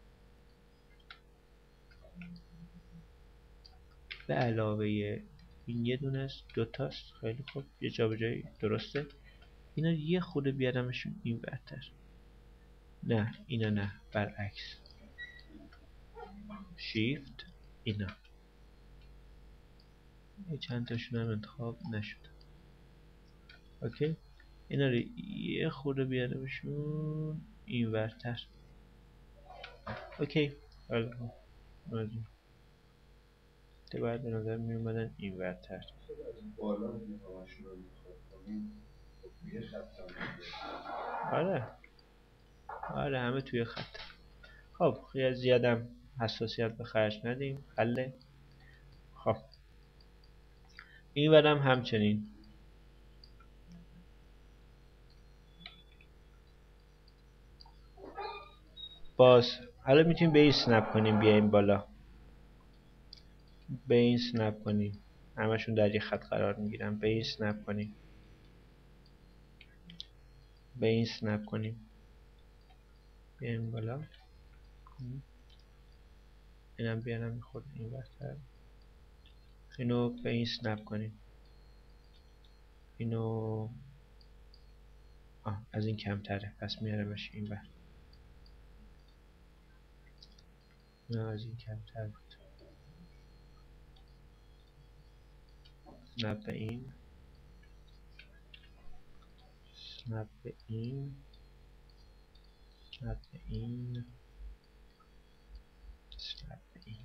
به علاوه این یه دونه است، دوتاست. خیلی خوب، یه جا به جایی درسته. اینا یه خورده بیارمشون این برتر. نه اینا نه، برعکس. شیفت اینا. یه چند تاشون هم انتخاب نشد. اوکی. اینا رو یه خورده بیارمشون این برتر. اوکی. خیلی خوب. ده باید به نظر می اومدن این ورتر. آره آره همه توی خط. خب خیلی زیادم حساسیت به خرج ندیم. حله. خب این برم همچنین. باز حالا میتونیم به این سنپ کنیم، بیایم بالا به این سنپ کنیم، همشون در یه خط قرار میگیرن. به این سنپ کنیم، به این سنپ کنیم، بیایم بالا. اینم بیارم میخورد این برتر. اینو به این سنپ کنیم، اینو آه از این کمتره پس میارمش این بر. نه از این کمتر بود. سنپ به این، سنپ به این، سنپ به این، سنپ به این.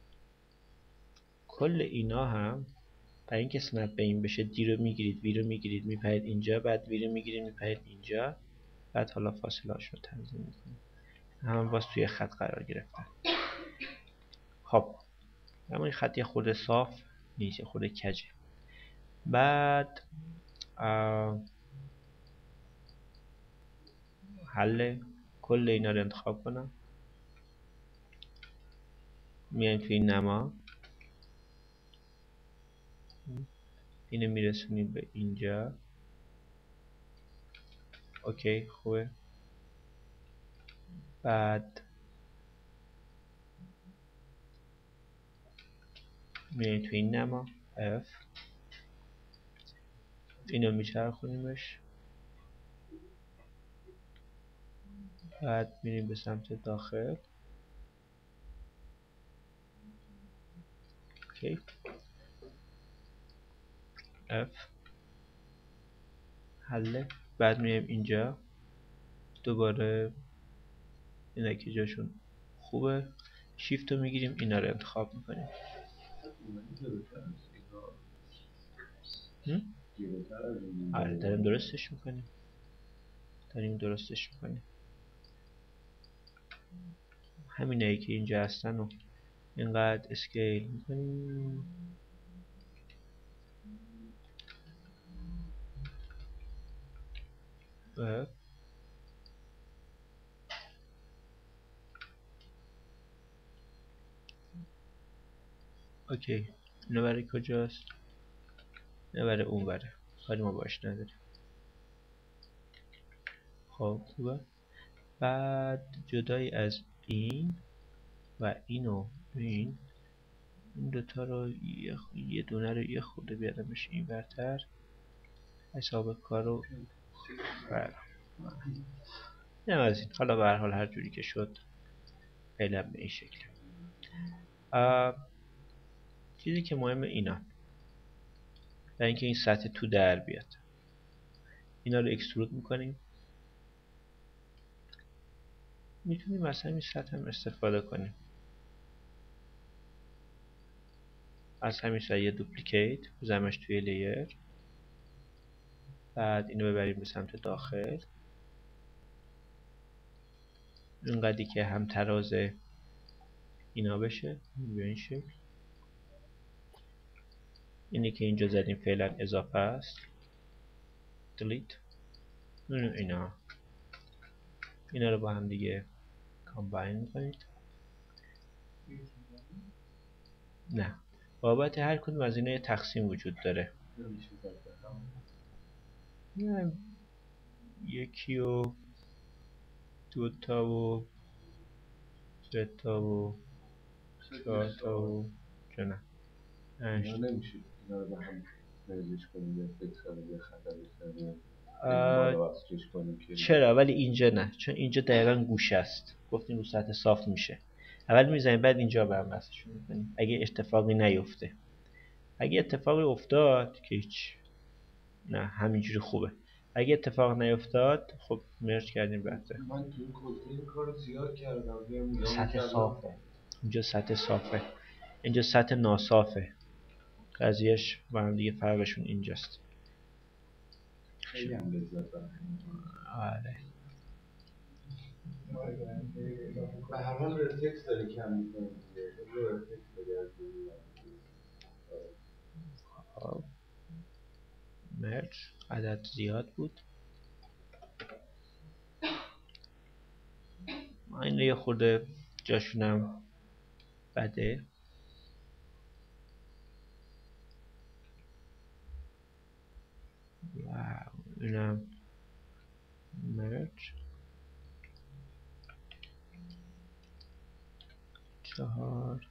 کل اینا هم برای اینکه سنپ به این بشه دی رو میگیرید، وی رو میگیرید میپرید اینجا، بعد وی رو میگیرید میپرید اینجا، بعد حالا فاصله هاش رو تنظیم میکنید. هم باز توی خط قرار گرفتن. خب اما این خط یه خورده صاف نیست، یه خورده کجه. بعد حل کل اینا رو انتخاب کنم، میایم توی این نما، اینو میرسونیم به اینجا. اوکی خوبه. بعد میایم توی این نما F، اینو میچرخونیمش، بعد میریم به سمت داخل. اوکی F حله. بعد میریم اینجا دوباره اینا که جاشون خوبه شیفت رو میگیریم، اینا رو انتخاب میکنیم. آره داریم درستش میکنیم، داریم درستش میکنیم. همین هایی که اینجا هستن و اینقدر اسکیل میکنیم. و اوکی اینو برای کجاست؟ اینو برای اون بره، کاری ما باش نداریم. خب خوبه. بعد جدای از این و اینو این این دوتا رو یه, یه دونه رو یه خورده بیارمش این برتر، حساب کار رو بر نه از این. حالا به هر حال هر جوری که شد فعلا به این شکل. چیزی که مهمه اینا و اینکه این سطح تو در بیاد، اینا رو اکسترود میکنیم. میتونیم مثلا این سطح هم استفاده کنیم از همین سطح، یه دوپلیکیت بزنمش توی لیر، بعد اینو ببریم به سمت داخل اونقدری که هم تراز اینا بشه به این شکل. اینی که اینجا زدیم فعلا اضافه است، delete. اینا اینا رو با هم دیگه کامباین میکنید. نه، بابت هر کدوم از اینا یه تقسیم وجود داره. نه یکی و دوتا و سه تا و چهار تا و چنه اینا نمیشه اینا رو با هم مرزش کنیم یا فکس کنیم یا خطر کنیم. چرا؟ ولی اینجا نه، چون اینجا دقیقا گوشه است. گفتیم رو سطح صاف میشه، اول میزنیم بعد اینجا برم بسشون میکنیم اگه اتفاقی نیفته. اگه اتفاقی افتاد که هیچ، نه همینجوری خوبه. اگه اتفاق نیفتاد خب مرج کردیم بهتره. من تو این کد این کارو زیاد کردم. سطح صافه، اینجا سطح صافه، اینجا سطح ناصافه. قضیهش با هم دیگه فرقشون اینجاست. خیلی هم لذت بخشه. آره به هر حال ورتکس داری کم می‌کنی دیگه. ورتکس داری. خب مرج عدد زیاد بود. این یه خورده جاشونم بده. و اینم مرج چهار.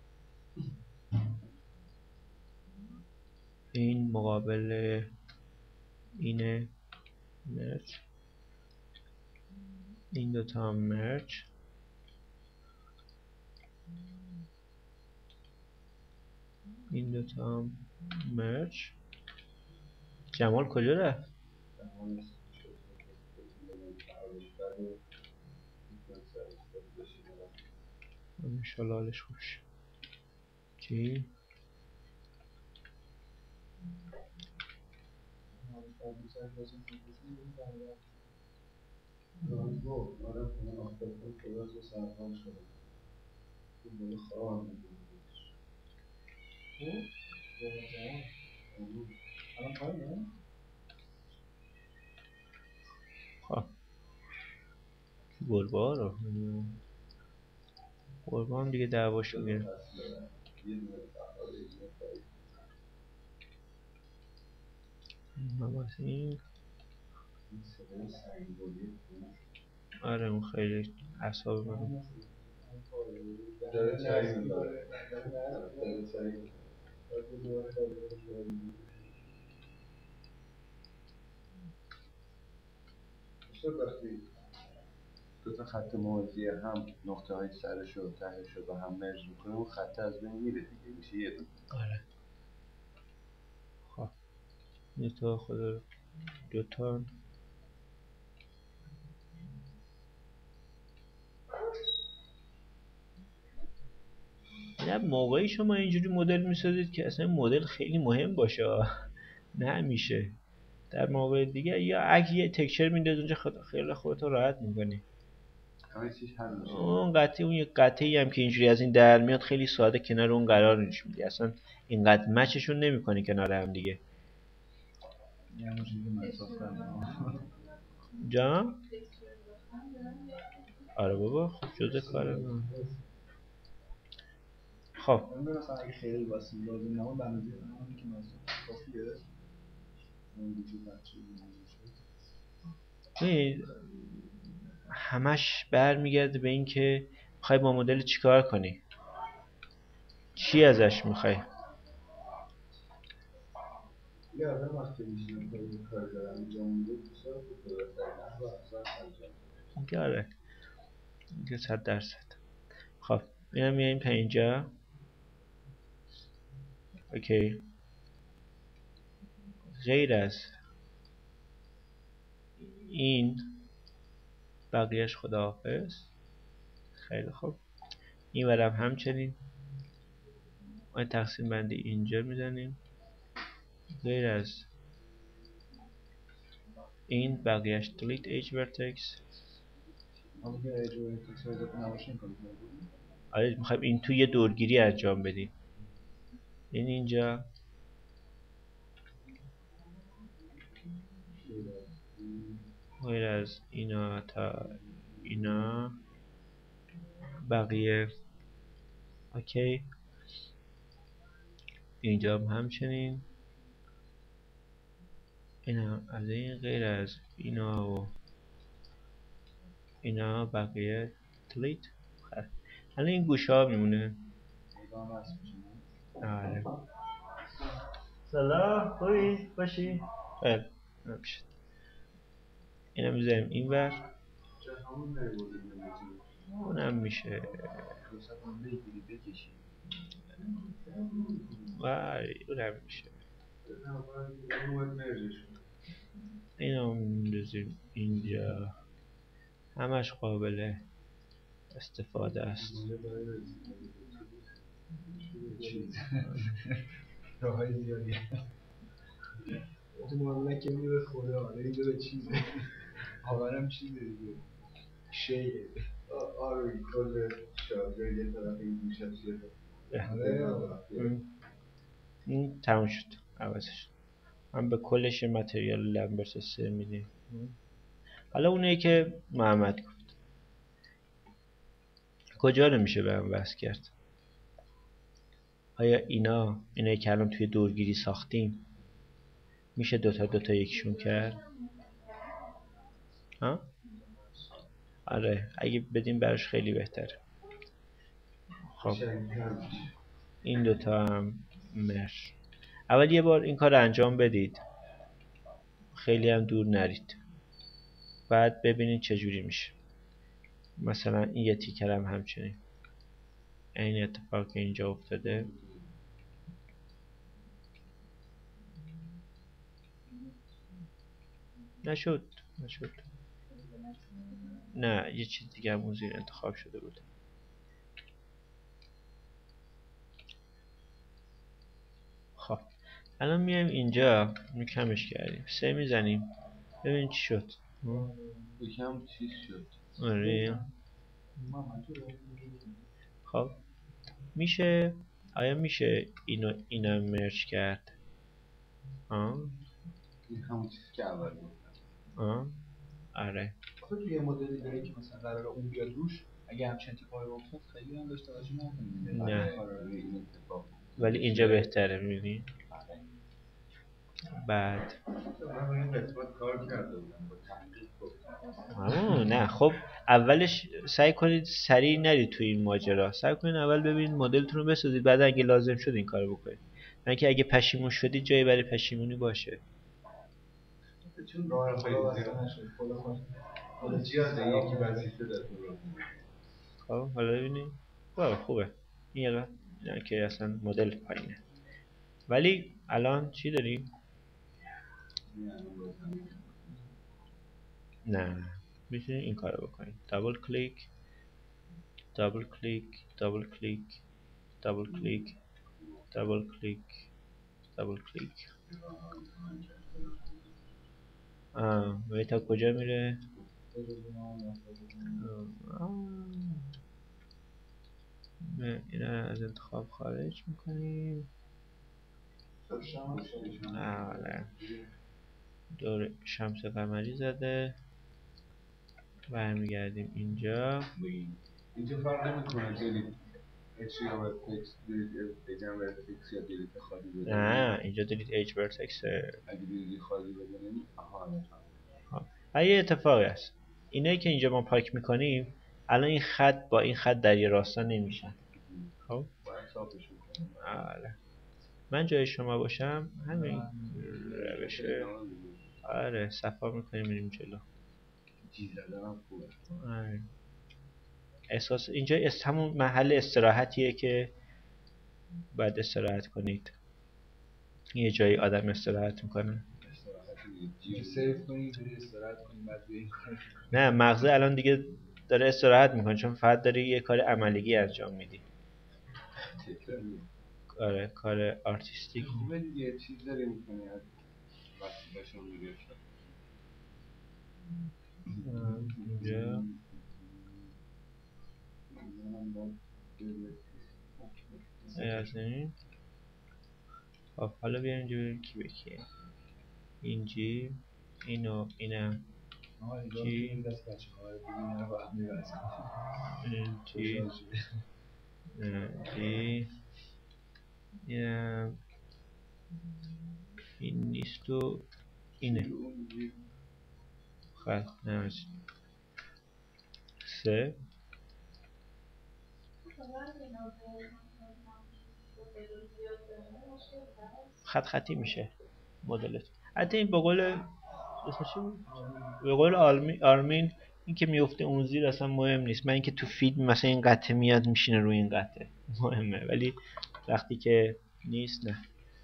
این مقابل اینه مرج، این دوتا هم مرج، این دوتا هم مرج. جمال کجا رفت؟ انشالله حالش خوش. چی؟ خب گربه ها رو گربه هم دیگه دعواش رو گرفت. این آره اون خیلی اعصاب منو وقتی دو تا خط موازی هم نقطه های سرش و تهش رو با هم مرج میکنه اون خط از بین میره دیگه، میشه یه دونه. آره خب یه تا خود دو تا نه موقعی شما اینجوری مدل میسازید که اصلا مدل خیلی مهم باشه. نه میشه در موقع دیگه یا اگه یه تکچر میندازی اونجا خیلی خودتو راحت میکنی. همه چیز حل میشه. اون قطعه اون یک قطعه‌ای هم که اینجوری از این در میاد خیلی ساده کنار اون قرار میدی، اصلا اینقدر مچشون نمیکنی کنار هم دیگه. جا؟ آره بابا خب جزء کار من. خب من مثلا اگه خیلی واسه لازم نمون بنظیر همونی که مثلا کافیه اون دیگه بچه ببینید همش برمیگرده به این که میخوای با مدل چیکار کنی، چی ازش میخوای. یه آدم وقتی میشینه این کار دارم انجام میده بسیار خوب بهتر نه و اصلا انجام میگه آره میگه صد درصد. خب اینم میایم تا اینجا. اوکی. غیر از این بقیهش خداحافظ. خیلی خوب. این ورم همچنین ما تقسیم بندی اینجا میزنیم. غیر از این بقیهش delete edge vertex. اما که اجوری تکس ویدت نماشین کنید آره میخوایم این توی یه دورگیری انجام بدیم. این اینجا غیر از اینا تا اینا بقیه اوکی. اینجا هم همچنین. اینا از این غیر از اینا و اینا بقیه delete. خب الان این گوشه ها میمونه. آره سلام خوبی باشی. خیلی نمیشه. اینم میذاریم این ور. اونم میشه وای اونم میشه. اینم میذاریم اینجا. همش قابل استفاده است. راههای زیادی تو معامله که میره خدا حالا اینجا به چیزه آورم چیزه دیگه شیه آره کل شاگرد یه طرف این میشه چیه. این تموم شد. عوضش من به کلش متریال لمبرت سه میدیم. حالا اونایی که محمد گفت کجا رو میشه به هم وصل کرد؟ آیا اینا اینایی که الان توی دورگیری ساختیم میشه دوتا دوتا یکشون کرد؟ ها؟ آره اگه بدیم براش خیلی بهتره. خب این دوتا هم مرج. اول یه بار این کار رو انجام بدید، خیلی هم دور نرید، بعد ببینید چجوری میشه. مثلا این یه تیکر هم همچنین این اتفاق که اینجا افتاده. نشد نشد نه یه چیز دیگه هم اون زیر انتخاب شده بود. خب الان میایم اینجا میکمش کردیم سه میزنیم ببین چی شد. یکم چیز شد. آره خب میشه آیا میشه اینو اینم مرج کرد؟ آه این همون چیزی که اول بود. آه آره خود توی یه مدلی داره که مثلا قراره اون بیاد روش اگه همچین اتفاقی افتاد خیلی هم داشته باشی نکنیم. نه ولی اینجا بهتره میبینی. بعد من این قسمت کار کرده بودم با تحقیق گفتم. آه نه خب اولش سعی کنید سریع نرید تو این ماجرا. سعی کنید اول ببینید مدلتون رو بسازید، بعد اگه لازم شد این کارو بکنید. نه که اگه پشیمون شدید جایی برای پشیمونی باشه. چون راه خیلی زیاد نشد حالا زیاده یکی وظیفه داره رو. خب حالا ببینید خب خوبه این یه نه که اصلا مدل پایینه. ولی الان چی داریم؟ نه میتونید این کارو بکنید. دابل کلیک دابل کلیک دابل کلیک دابل کلیک دابل کلیک دابل کلیک. آه و تا کجا میره؟ این از انتخاب خارج میکنیم. آره دور شمس قمری زده. برمیگردیم اینجا. اینجا فرق نمیکنه دیلیت اچ یا ورتکس دیلیت بگم ورتکس یا دیلیت خالی بدونیم. نه اینجا دیلیت اچ ورتکس. اگه دیلیت خالی بدونیم آها و یه اتفاقی هست، اینایی که اینجا ما پاک میکنیم الان این خط با این خط در یه راستا نمیشن. خب باید صافشون کنیم. آره من جای شما باشم همین روشه. آره صفا میکنیم میریم جلو. جی زدن هم خوبه. آره. احساس اینجا است همون محل استراحتیه که باید استراحت کنید. یه جایی آدم استراحت میکنه. اینجا سیف کنید بری استراحت کنید بعد بیایید کار. نه مغزه الان دیگه داره استراحت میکنه چون فقط داری یه کار عملیگی انجام میدی. آره کار آرتیستیک. خوبه دیگه چیز داری میکنی وقتی باشم میگه اینجا از این خب حالا بیایم اینجا بریم کی به کیه. اینجی اینو اینم چی دست بچه ها رو ببینن و هم میرسن اینجی اینجی اینم این نیست و اینه. خب نمیشه سه خط خطی میشه مدلت. حتی این به قول به قول آرمین این که میفته اون زیر اصلا مهم نیست. من اینکه تو فیلم مثلا این قطعه میاد میشینه روی این قطعه مهمه، ولی وقتی که نیست نه.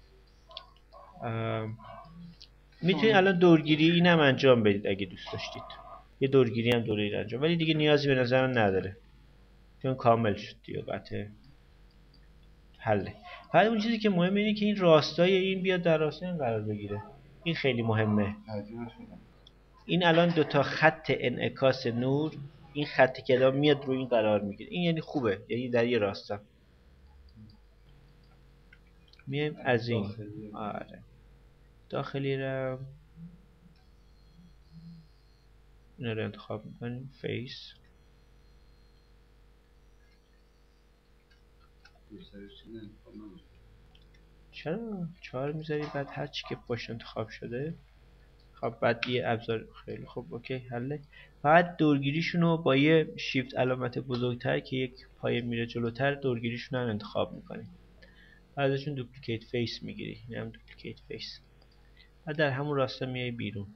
میتونید الان دورگیری اینم انجام بدید اگه دوست داشتید. یه دورگیری هم دوره این انجام، ولی دیگه نیازی به نظر من نداره چون کامل شد دیگه قطعه حله. فقط اون چیزی که مهمه اینه که این راستای این بیاد در راستای این قرار بگیره. این خیلی مهمه. این الان دوتا خط انعکاس نور، این خطی که الان میاد روی این قرار میگیره، این یعنی خوبه، یعنی در یه راستا. میایم از این آره داخلی رو این رو انتخاب میکنیم فیس. چرا چهار میذاری بعد هر چی که پشت انتخاب شده. خب بعد یه ابزار خیلی خوب اوکی حله. بعد دورگیریشون رو با یه شیفت علامت بزرگتر که یک پایه میره جلوتر دورگیریشون رو انتخاب میکنیم. بعدشون دوپلیکیت فیس میگیری. این هم دوپلیکیت فیس. بعد در همون راستا میای بیرون.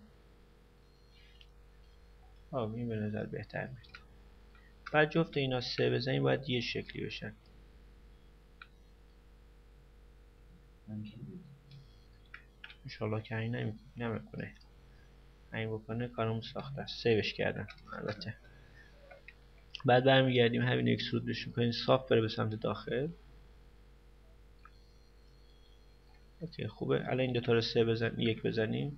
آه این به نظر بهتر میاد. بعد جفت اینا سه بزنیم باید یه شکلی بشن. انشالله که این نمیکنه. این بکنه کارمون ساخته است. سیوش کردم البته. بعد برمیگردیم همین اکسترودش میکنیم صاف بره به سمت داخل. اوکی خوبه. الان این دوتا رو سه بزن یک بزنیم.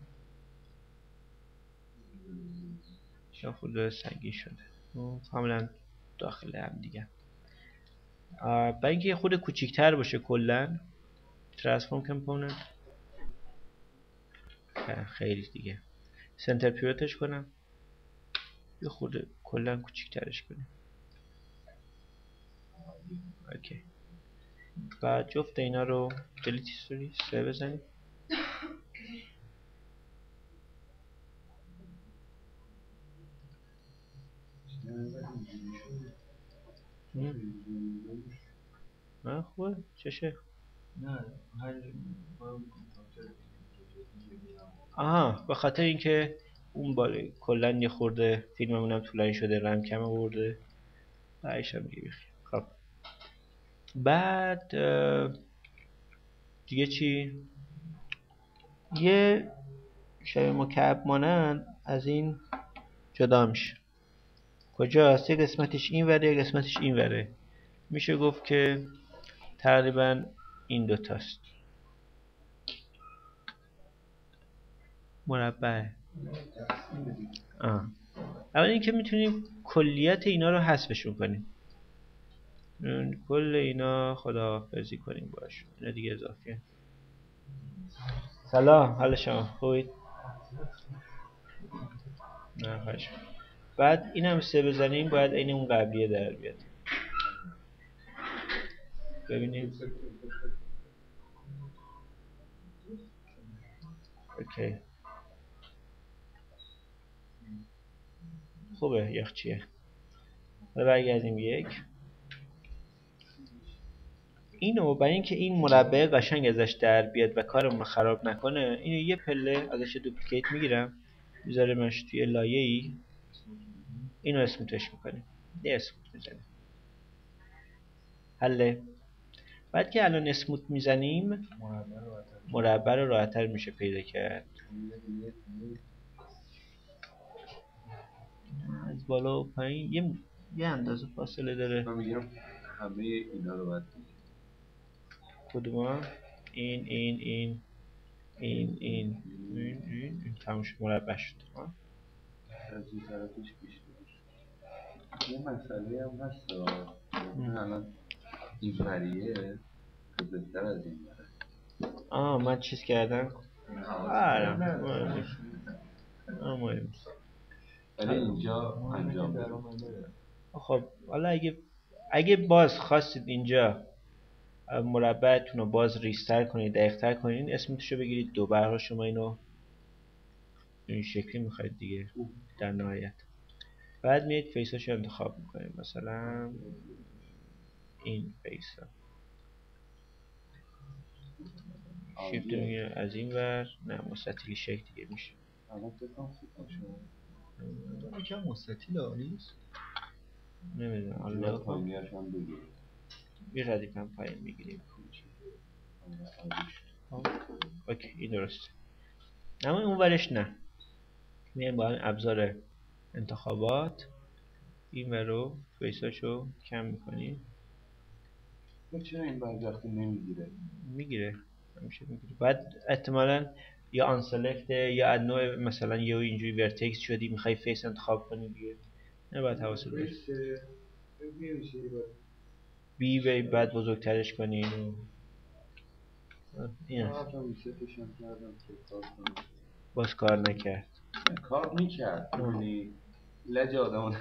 یا خود سنگین شده کاملا داخل هم دیگه. برای اینکه خود کوچیکتر باشه کلا ترانسفورم کامپوننت خیلی دیگه سنتر پیوتش کنم یه خود کلا کوچیکترش کنیم. اوکی بعد جفت اینا رو دلیت هیستوری سه بزنیم. نه خوبه چشه؟ نه هر آها به خاطر اینکه اون بالا کلا یه خورده فیلممون هم طولانی شده رم کم آورده بعدش هم دیگه بخیر. خب بعد دیگه چی؟ یه شبیه مکعب مانند از این جدا میشه. کجاست؟ یه قسمتش این وره یه قسمتش این وره. میشه گفت که تقریبا این دوتاست. مربع. آه. اول اینکه میتونیم کلیت اینا رو حذفشون کنیم. کل اینا خداحافظی کنیم باش. اینا دیگه اضافیه. سلام حال شما خوبید؟ نه خوش. بعد این هم سه بزنیم باید این اون قبلیه در بیاد. ببینیم. اوکی. خوبه یخچیه. حالا برگردیم یک. اینو برای اینکه این مربع قشنگ ازش در بیاد و کارمون رو خراب نکنه، اینو یه پله ازش دوپلیکیت میگیرم میذاریمش توی لایه‌ای، اینو اسموتش میکنیم، یه اسموت میزنیم. حله. بعد که الان اسموت میزنیم مربع رو راحت‌تر میشه پیدا کرد. از بالا و پایین یه یه اندازه فاصله داره. من میگم همه اینا رو باید بگیم. کدوما؟ این این این این این این این این تموم شد، مربع شد. از این طرفش بیشتر. یه مسئله هم هست الان این وریه بزرگتر از این وره. آه من چیز کردم. آره مهم نیست. آه مهم نیست. ولی اینجا انجام بده. خب حالا اگه اگه باز خواستید اینجا مربعتون رو باز ریستر کنید، دقیق‌تر کنید، اسمتشو بگیرید دو. برای شما اینو این شکلی میخواید دیگه در نهایت. بعد میاد فیساشو انتخاب میکنید، مثلا این فیسا شیفت میگیره از این ور، نه مستطیلی شکل دیگه میشه. الان فکرم خوب باشه. یکم مستطیل آلیست. نمیدونم حالا حالا پایینیاش هم بگیر. یه ردیف هم پایین میگیریم. اوکی این درست. اما اون ورش نه. میایم با این ابزار انتخابات این ور رو فیساشو کم میکنیم. چرا این بعضی وقتی نمیگیره؟ میگیره همیشه میگیره. بعد احتمالاً یا آن سلکته یا از نوع مثلا یه اینجوری ورتکس شدی میخوای فیس انتخاب کنی دیگه. نه باید حواست باشه. بی وی بعد بزرگترش کنی اینو. این هست. باز کار نکرد. کار میکرد. یعنی لج آدم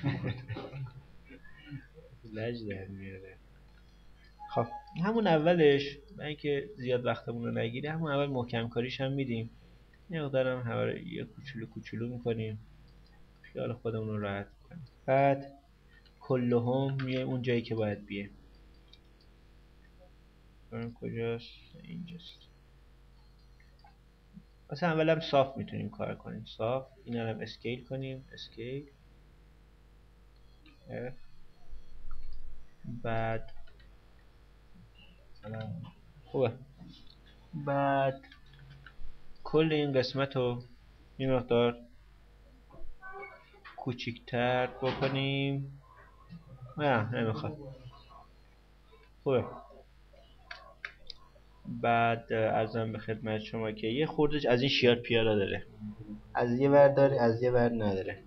لج در میاره. خب همون اولش من اینکه زیاد وقتمون رو نگیره، همون اول محکم کاریش هم میدیم. یه مقدارم همه رو یه کوچولو کوچولو میکنیم خیال خودمون رو راحت کنیم. بعد کلهم میایم اون جایی که باید بیه. بریم کجاست؟ اینجاست. مثلا اولم صاف میتونیم کار کنیم، صاف. این هم اسکیل کنیم، اسکیل. بعد خوبه. بعد کل این قسمت رو این مقدار کوچیکتر بکنیم. نه نمیخواد. خوبه. بعد ارزم به خدمت شما که یه خوردش از این شیار پیالا داره، از یه ور داره از یه ور نداره.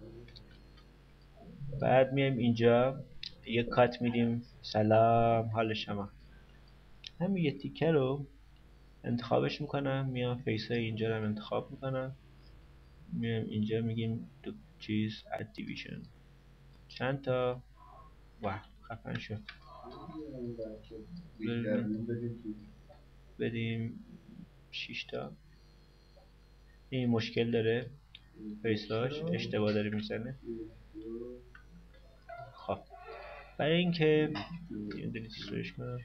بعد میایم اینجا یه کات میدیم. سلام حال شما. همین یه تیکه رو انتخابش میکنم، میام فیس های اینجا رو انتخاب میکنم، میایم اینجا میگیم دو چیز اد دیویژن چند تا. واه خفن شد. بدیم شش تا. این مشکل داره فیساش اشتباه داره میزنه. خب برای اینکه این دلیتش کنم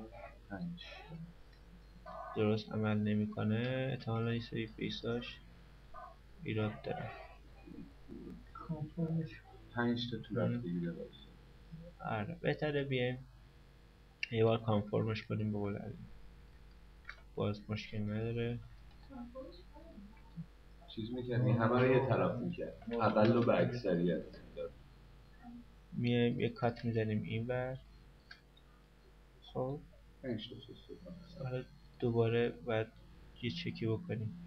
درست عمل نمیکنه، احتمالاً این سری فیساش ایراد داره. پنج تا تو رفتگی داره. آره بهتره بیایم یه بار کانفرمش کنیم به قول علی. باز مشکل نداره. چیز میکردی همه رو یه طرف میکرد، اقل و به اکثریت. میایم یه کات میزنیم این بر. خب حالا دوباره باید یه چکی بکنیم.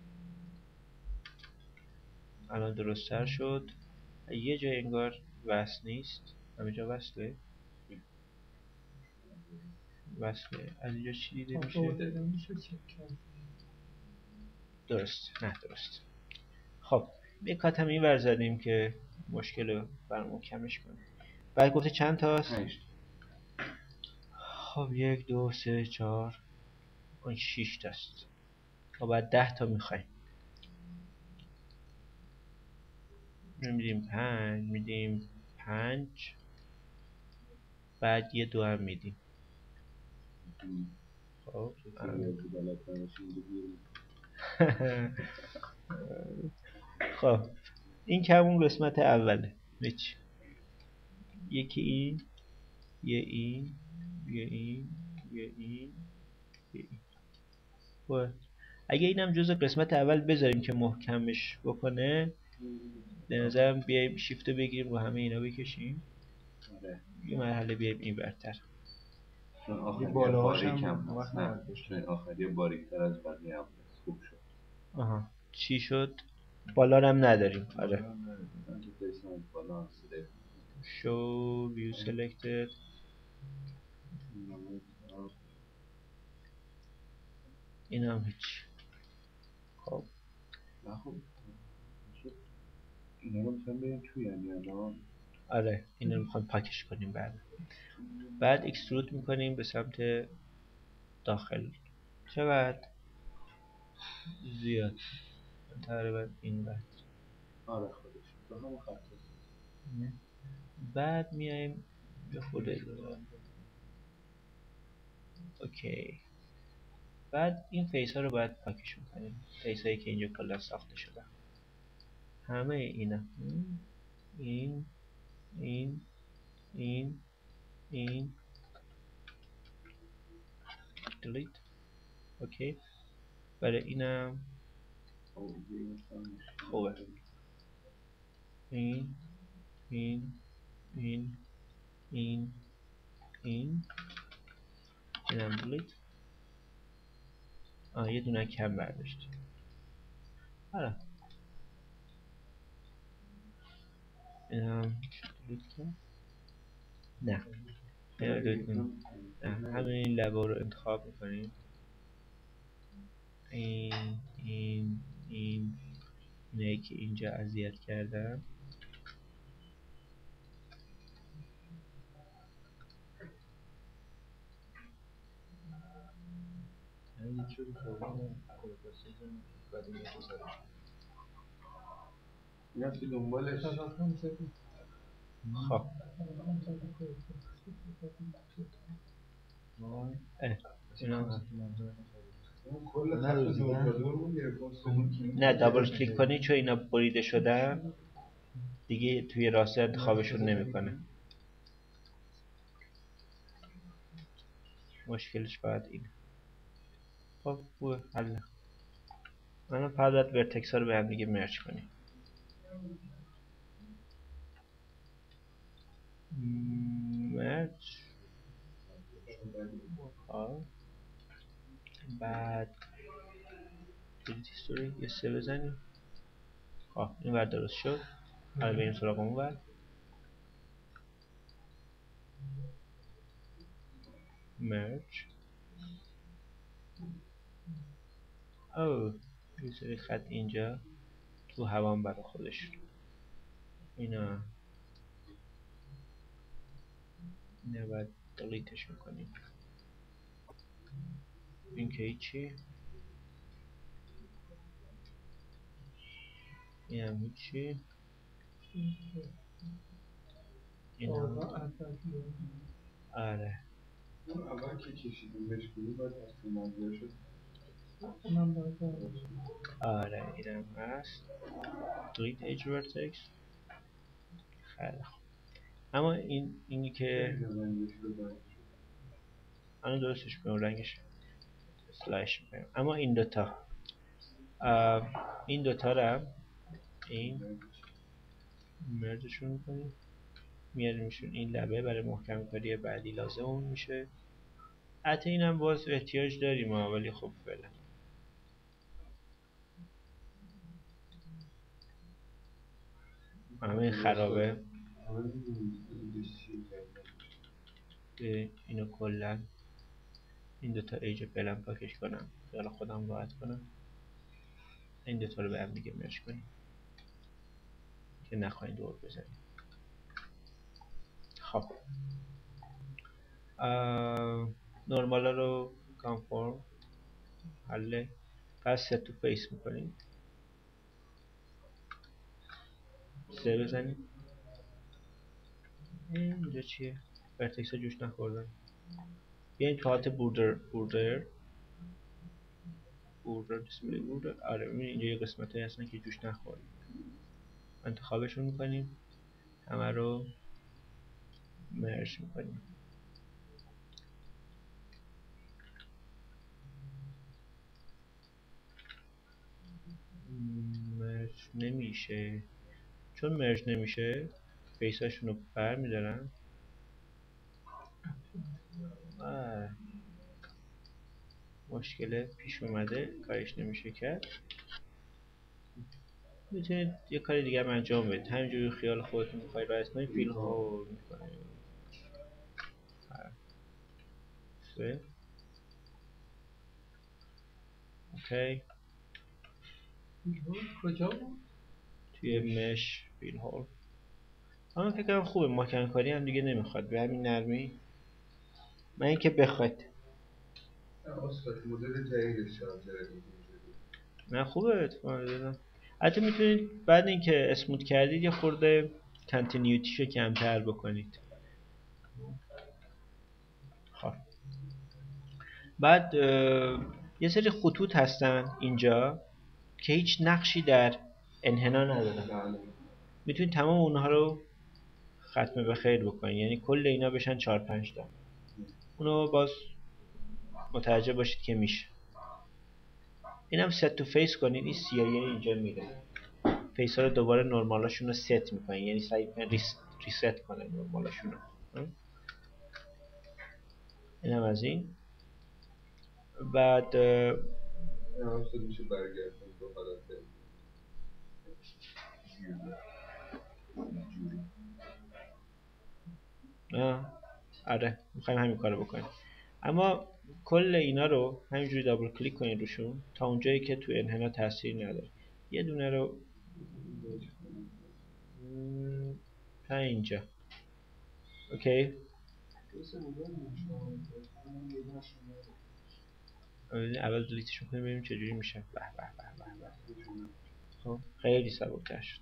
الان درست‌تر شد. یه جای انگار وصل نیست. همینجا وصله. وصله. از اینجا چی دیده میشه؟ درست. نه درست. خب یه کات هم این ور زدیم که مشکل رو برامون کمش کنه. بعد گفته چند تاست؟ خب یک دو سه چهار اون شیش تاست. خب بعد ده تا میخوایم. میدیم پنج، میدیم پنج، بعد یه دو هم میدیم. خب خب این که همون قسمت اوله. هیچ، یکی این، یه این، یه این، یه این، یه این. خب اگه اینم جز قسمت اول بذاریم که محکمش بکنه، به نظرم بیایم شیفت رو بگیریم و همه اینا بکشیم. آره. یه مرحله بیایم این برتر. چون آخری باریک هم هست. نه چون آخری باریکتر از بقیه هم هست. خوب شد. آها چی شد؟ بالا هم نداریم. آره. show view selected. این هم هیچ. خب اینا رو میخوایم بریم توی یعنی الان. آره این رو میخوایم پاکش کنیم. بعد بعد اکسترود میکنیم به سمت داخل. چقدر؟ زیاد، تقریبا این بعد. آره خودش تو همون خط. بعد میایم به خود اوکی. بعد این فیس ها رو باید پاکش میکنیم. فیس هایی که اینجا کلا ساخته شده، همه اینا، این این این این delete. اوکی. برای اینم خوبه. این این این این این اینم delete. آه یه دونه کم برداشت. آره اینم delete کرد. نه نه همین لبا رو انتخاب میکنیم. این این این اینه که اینجا اذیت کردم. اینا که دنبالش خب نه دابل کلیک کنی چون اینا بریده شدن دیگه توی راسته انتخابشون نمیکنه. مشکلش باید اینه. خب خوبه حل. من فقط باید ورتکس ها رو به هم دیگه مرج کنیم. مرج. خب بعد دیلیت هیستوری یه سه بزنیم. خب این ور درست شد. حالا بریم سراغ اون ور. مرج. او یه سری خط اینجا تو هوام برای خودش. اینا اینا باید دلیتش میکنیم. این که هیچی، این هم هیچی، این هم آره اول که کشیدیم بهش کنیم باید اصلا منظور شد. آره این هم هست. delete edge vertex. خیلی خوب. اما این اینی که الان درستش کنم رنگش سلایش میکنم. اما این دوتا این دوتا رو این مرجشون میکنیم میاریمشون این لبه برای محکم کاری بعدی لازم اون میشه. حتی این هم باز احتیاج داریم ولی خب فعلا همه خرابه. اینو کلا این دوتا ایج فعلا پاکش کنم خیال خودم راحت کنم. این دوتا رو به هم دیگه مرج کنیم که نخواهیم دور بزنیم. خب نرمال رو کانفورم حله. پس ست تو فیس میکنیم. سه بزنیم. اینجا چیه؟ ورتکس ها جوش نخوردن. بیاین تو حالت بوردر بوردر بوردر دیسپلی بوردر. آره ببین اینجا یه قسمت هایی هستن که جوش نخورد. انتخابشون میکنیم، همه رو مرج میکنیم. مرج نمیشه. چون مرج نمیشه فیس هاشون رو بر میدارم. مشکل پیش اومده، کارش نمیشه کرد. میتونید یه کار دیگه هم انجام بدید. همینجوری خیال خودتون میخوای راحت کنید، فیل هول میکنید. سه اوکی. کجا بود؟ توی مش فیل هول. اما فکر کنم خوبه، ماکن کاری هم دیگه نمیخواد به همین نرمی. من اینکه بخواید اسکات مدل جدیدش شامل نه خوبه اتفاقا دادم. حتی میتونید بعد اینکه اسموت کردید یه خورده کنتینیوتیشو کمتر بکنید. خب بعد یه سری خطوط هستن اینجا که هیچ نقشی در انحنا ندارن. میتونید تمام اونها رو ختم به خیر بکنید، یعنی کل اینا بشن چهار پنج تا. اونو باز متوجه باشید که میشه. اینم ست تو فیس کنید. این سیاهی اینجا میره. فیس ها رو دوباره نرمالاشون رو ست میکنید، یعنی سعی کنید ریس، ریست کنید نرمالاشون رو. اینم از این. بعد هم خود میشه برگردن دو حالت آه آره میخوایم همین کارو بکنیم. اما کل اینا رو همینجوری دابل کلیک کنید روشون تا اونجایی که تو انحنا تاثیر نداره. یه دونه رو تا اینجا. اوکی. اول دلیتش میکنیم ببینیم چجوری میشه. به به به به به. خب خیلی سبک‌تر شد.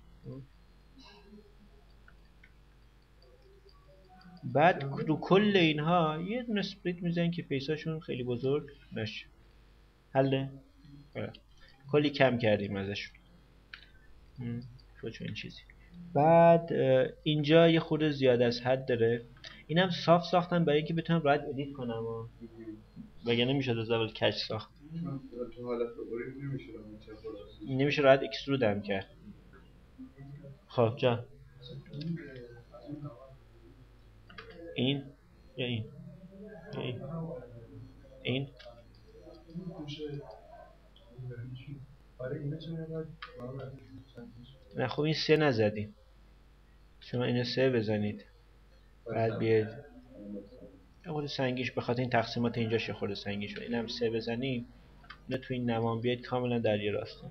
بعد رو کل اینها یه دونه اسپلیت میزنیم که فیساشون خیلی بزرگ نشه. حله؟ آره. کلی کم کردیم ازشون. شد چون این چیزی. بعد اینجا یه خورده زیاد از حد داره. اینم صاف ساختم برای اینکه بتونم راحت ادیت کنم و وگرنه میشد از اول کج ساخت. تو حالت اوریج نمیشه نمیشه راحت اکسترود هم کرد. خب جان این یا این یا این این نه خب این سه نزدیم. شما اینو سه بزنید بعد بیاید یه خورده سنگیش به خاطر این تقسیمات اینجاش یه خورده سنگیش شد. اینم سه بزنیم اینو تو این نمان بیاید کاملا در یه راسته.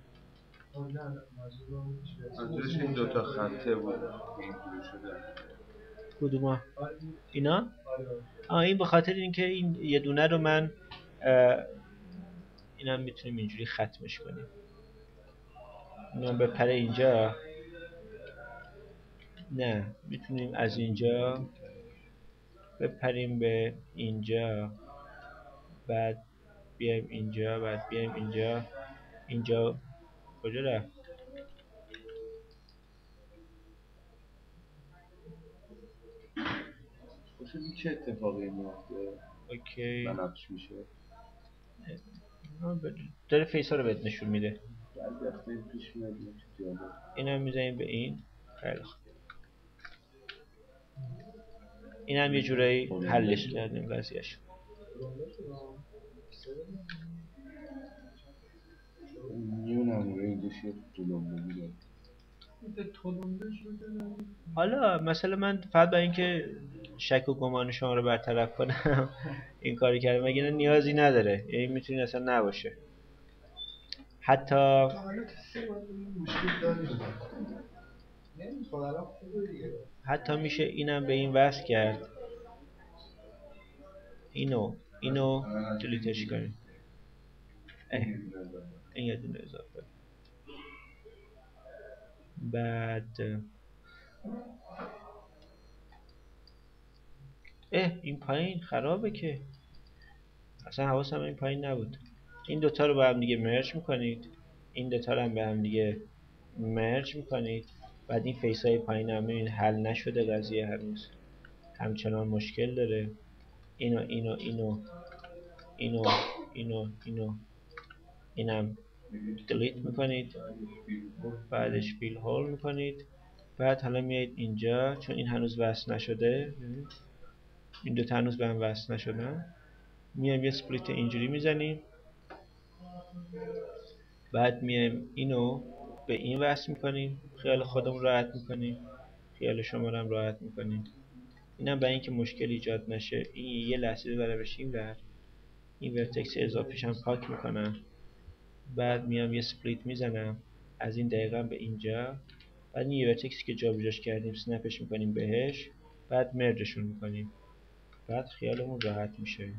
منظورش این دوتا خطه بود اینجوری شده. کدوما؟ اینا؟ آه این به خاطر اینکه این یه دونه رو من اینم میتونیم اینجوری ختمش کنیم. اینم بپره اینجا. نه میتونیم از اینجا بپریم به اینجا بعد بیایم اینجا بعد بیایم اینجا. اینجا کجا رفت؟ خوشم چه اتفاقی میفته؟ اوکی بنفش میشه داره فیس ها رو بهت نشون میده. بعد وقتی پیش میاد این هم میزنیم به این. خیلی خوب این هم یه جورایی حلش کردیم قضیهش. میونم رنجش یه طولمبه میده. حالا مثلا من فقط برای اینکه شک و گمان شما رو برطرف کنم این کاری کردم، مگه نه نیازی نداره، یعنی میتونی اصلا نباشه. حتی حتی میشه اینم به این وصل کرد، اینو اینو دلیتش کنیم. این یه دونه اضافه. بعد اه این پایین خرابه که، اصلا حواسم این پایین نبود. این دوتا رو با هم دیگه مرج میکنید، این دوتا رو هم به هم دیگه مرج میکنید. بعد این فیس های پایین هم میبینید حل نشده قضیه، هنوز همچنان مشکل داره. اینو اینو اینو اینو اینو اینو اینم دلیت میکنید، بعدش فیل هول میکنید. بعد حالا میایید اینجا، چون این هنوز وصل نشده، این دوتا هنوز به هم وصل نشدن، میایم یه سپلیت اینجوری میزنیم. بعد میایم اینو به این وصل میکنیم، خیال خودمون راحت میکنیم، خیال شما رو هم راحت میکنیم. اینم برای اینکه مشکل ایجاد نشه، این یه لحظه ببره بشه این ور، این ورتکس اضافیش هم پاک میکنم. بعد میام یه سپلیت میزنم از این دقیقا به اینجا. بعد این یه ورتکسی که جابجاش کردیم سنپش میکنیم بهش، بعد مرجشون میکنیم. بعد خیالمون راحت میشه.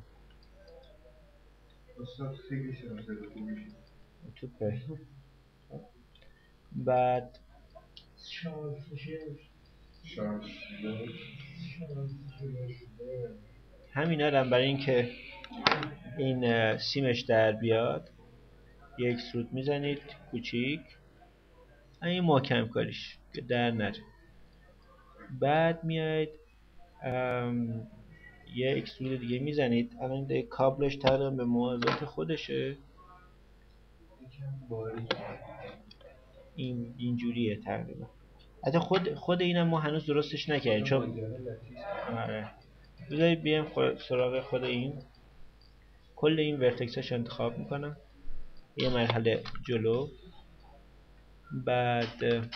استاد خیلی شناسه خوب میشه. توپه. بعد همینا رو هم برای اینکه این سیمش در بیاد یک اکسترود میزنید کوچیک، این محکم کاریش که در نره. بعد میاید یه اکسترود دیگه میزنید. الان دیگه کابلش تقریبا به موازات خودشه، این اینجوریه تقریبا. حتی خود خود اینم ما هنوز درستش نکردیم چون آره. بذارید بیایم سراغ خود این. کل این ورتکسش انتخاب میکنم یه مرحله جلو. بعد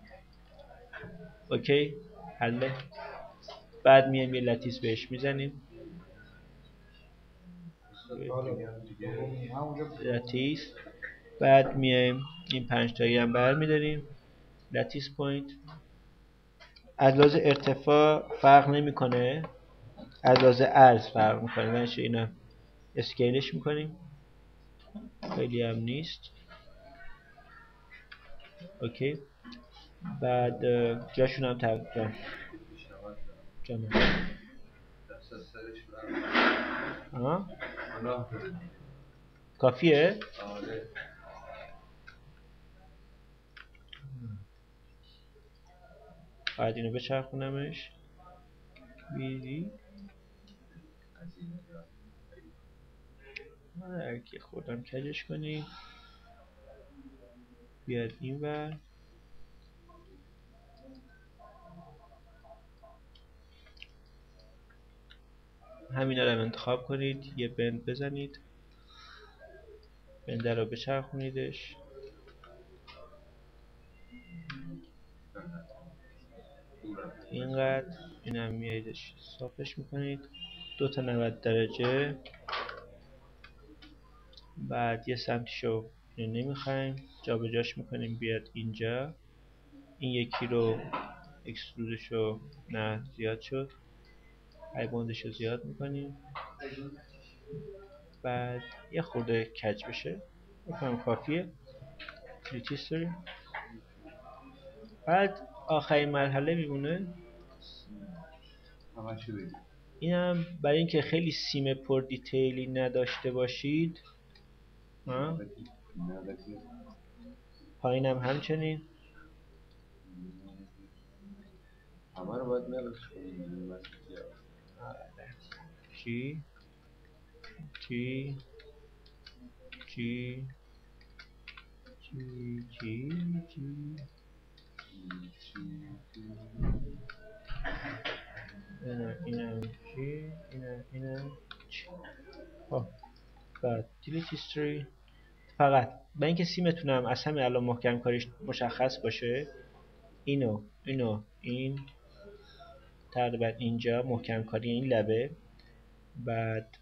اوکی حله. بعد میایم یه لتیس بهش میزنیم، لتیس. بعد میایم این پنج تایی هم برمیداریم، لتیس پوینت. از لحاظ ارتفاع فرق نمیکنه، از لحاظ عرض فرق میکنه. منشه اینا اسکیلش میکنیم، خیلی هم نیست. اوکی. بعد جاشون هم تقریبا جانم آه کافیه؟ آره. بعد اینو بچرخونمش بیدی هرکی خودم کجش کنیم. بیاد این ور. همینا رو انتخاب کنید، یه بند بزنید، بنده رو بچرخونیدش. اینقدر اینم میایدش صافش میکنید دو تا نود درجه. بعد یه سمتشو اینو نمیخوایم جابجاش میکنیم بیاد اینجا. این یکی رو اکسترودشو نه زیاد شد، هایبوندشو زیاد میکنیم. بعد یه خورده کج بشه بکنم کافیه. تریتیس داریم. بعد آخرین مرحله میمونه، اینم برای اینکه خیلی سیم پر دیتیلی نداشته باشید پایینم همچنین همه رو باید نقش کنیم. چی چی چی چی چی چی اینم اینم چی اینم اینم چی. خب بعد دیلیت هیستوری. فقط برای اینکه سیمتونم از همین الان محکم کاریش مشخص باشه، اینو اینو این تقریبا اینجا محکم کاری این لبه. بعد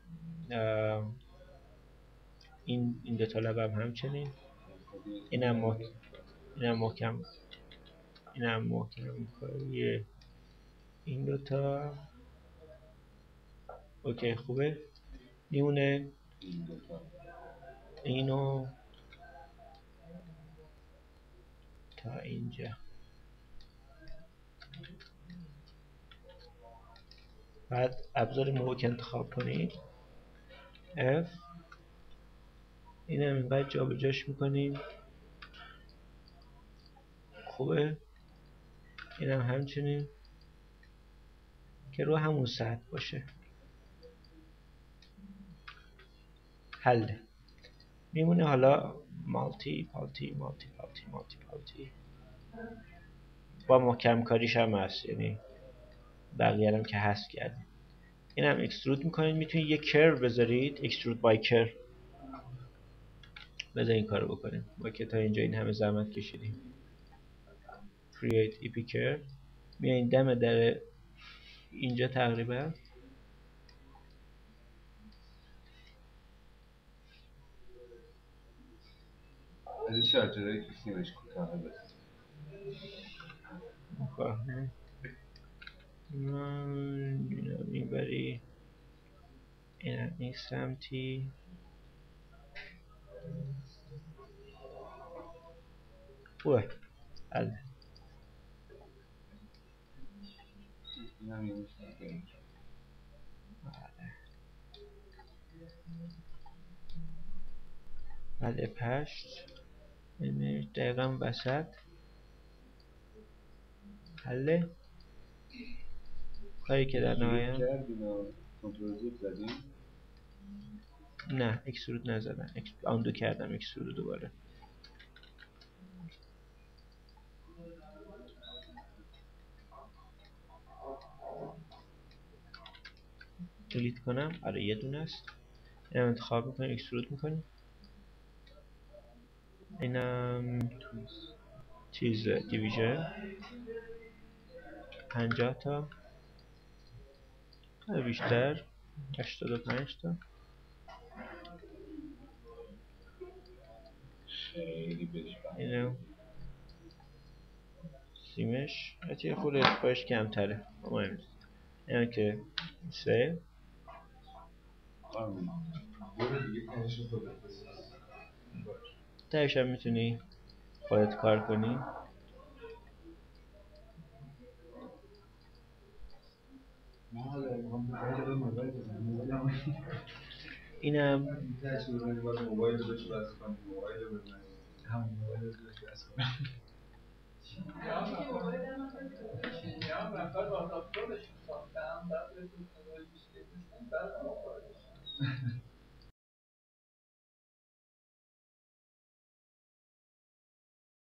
این این دو تا لبه هم همچنین. اینم محکم اینم محکم اینم محکم کاری این دو تا. اوکی خوبه. میمونه اینو تا اینجا. بعد ابزار موک انتخاب کنید F. اینم اینقدر جابجاش میکنیم. خوبه. اینم همچنین که رو همون سطح باشه. حل. میمونه حالا مالتی پالتی مالتی پالتی مالتی پالتی با محکم کاریش هم هست، یعنی بقیه هم که هست کردیم. این هم اکسترود میکنید. میتونید یک کرو بذارید، اکسترود بای کرو. بذار این کارو بکنیم ما که تا اینجا این همه زحمت کشیدیم. create ep curve. میایین دم در اینجا تقریبا از این شارجرهایی که سیمش کوتاهه بس این بری این هم این سمتی خوبه. حله. این هم یه میشه بله پشت این دقیقا وسط. حله. کاری که در نهایت کردیم و کنترل زد زدیم. نه اکسترود نزدم، آندو کردم اکسترود دوباره. دیلیت کنم. آره یه دونه است. اینم انتخاب میکنیم اکسترود میکنیم. اینم چیز دیویژن پنجاه تا بیشتر هشتاد و پنج تا. خیلی بهش اینم سیمش حتی خود ارتفاعش کمتره. مهم نیست. اینم که سه تایش هم میتونی خودت کار کنی. اینم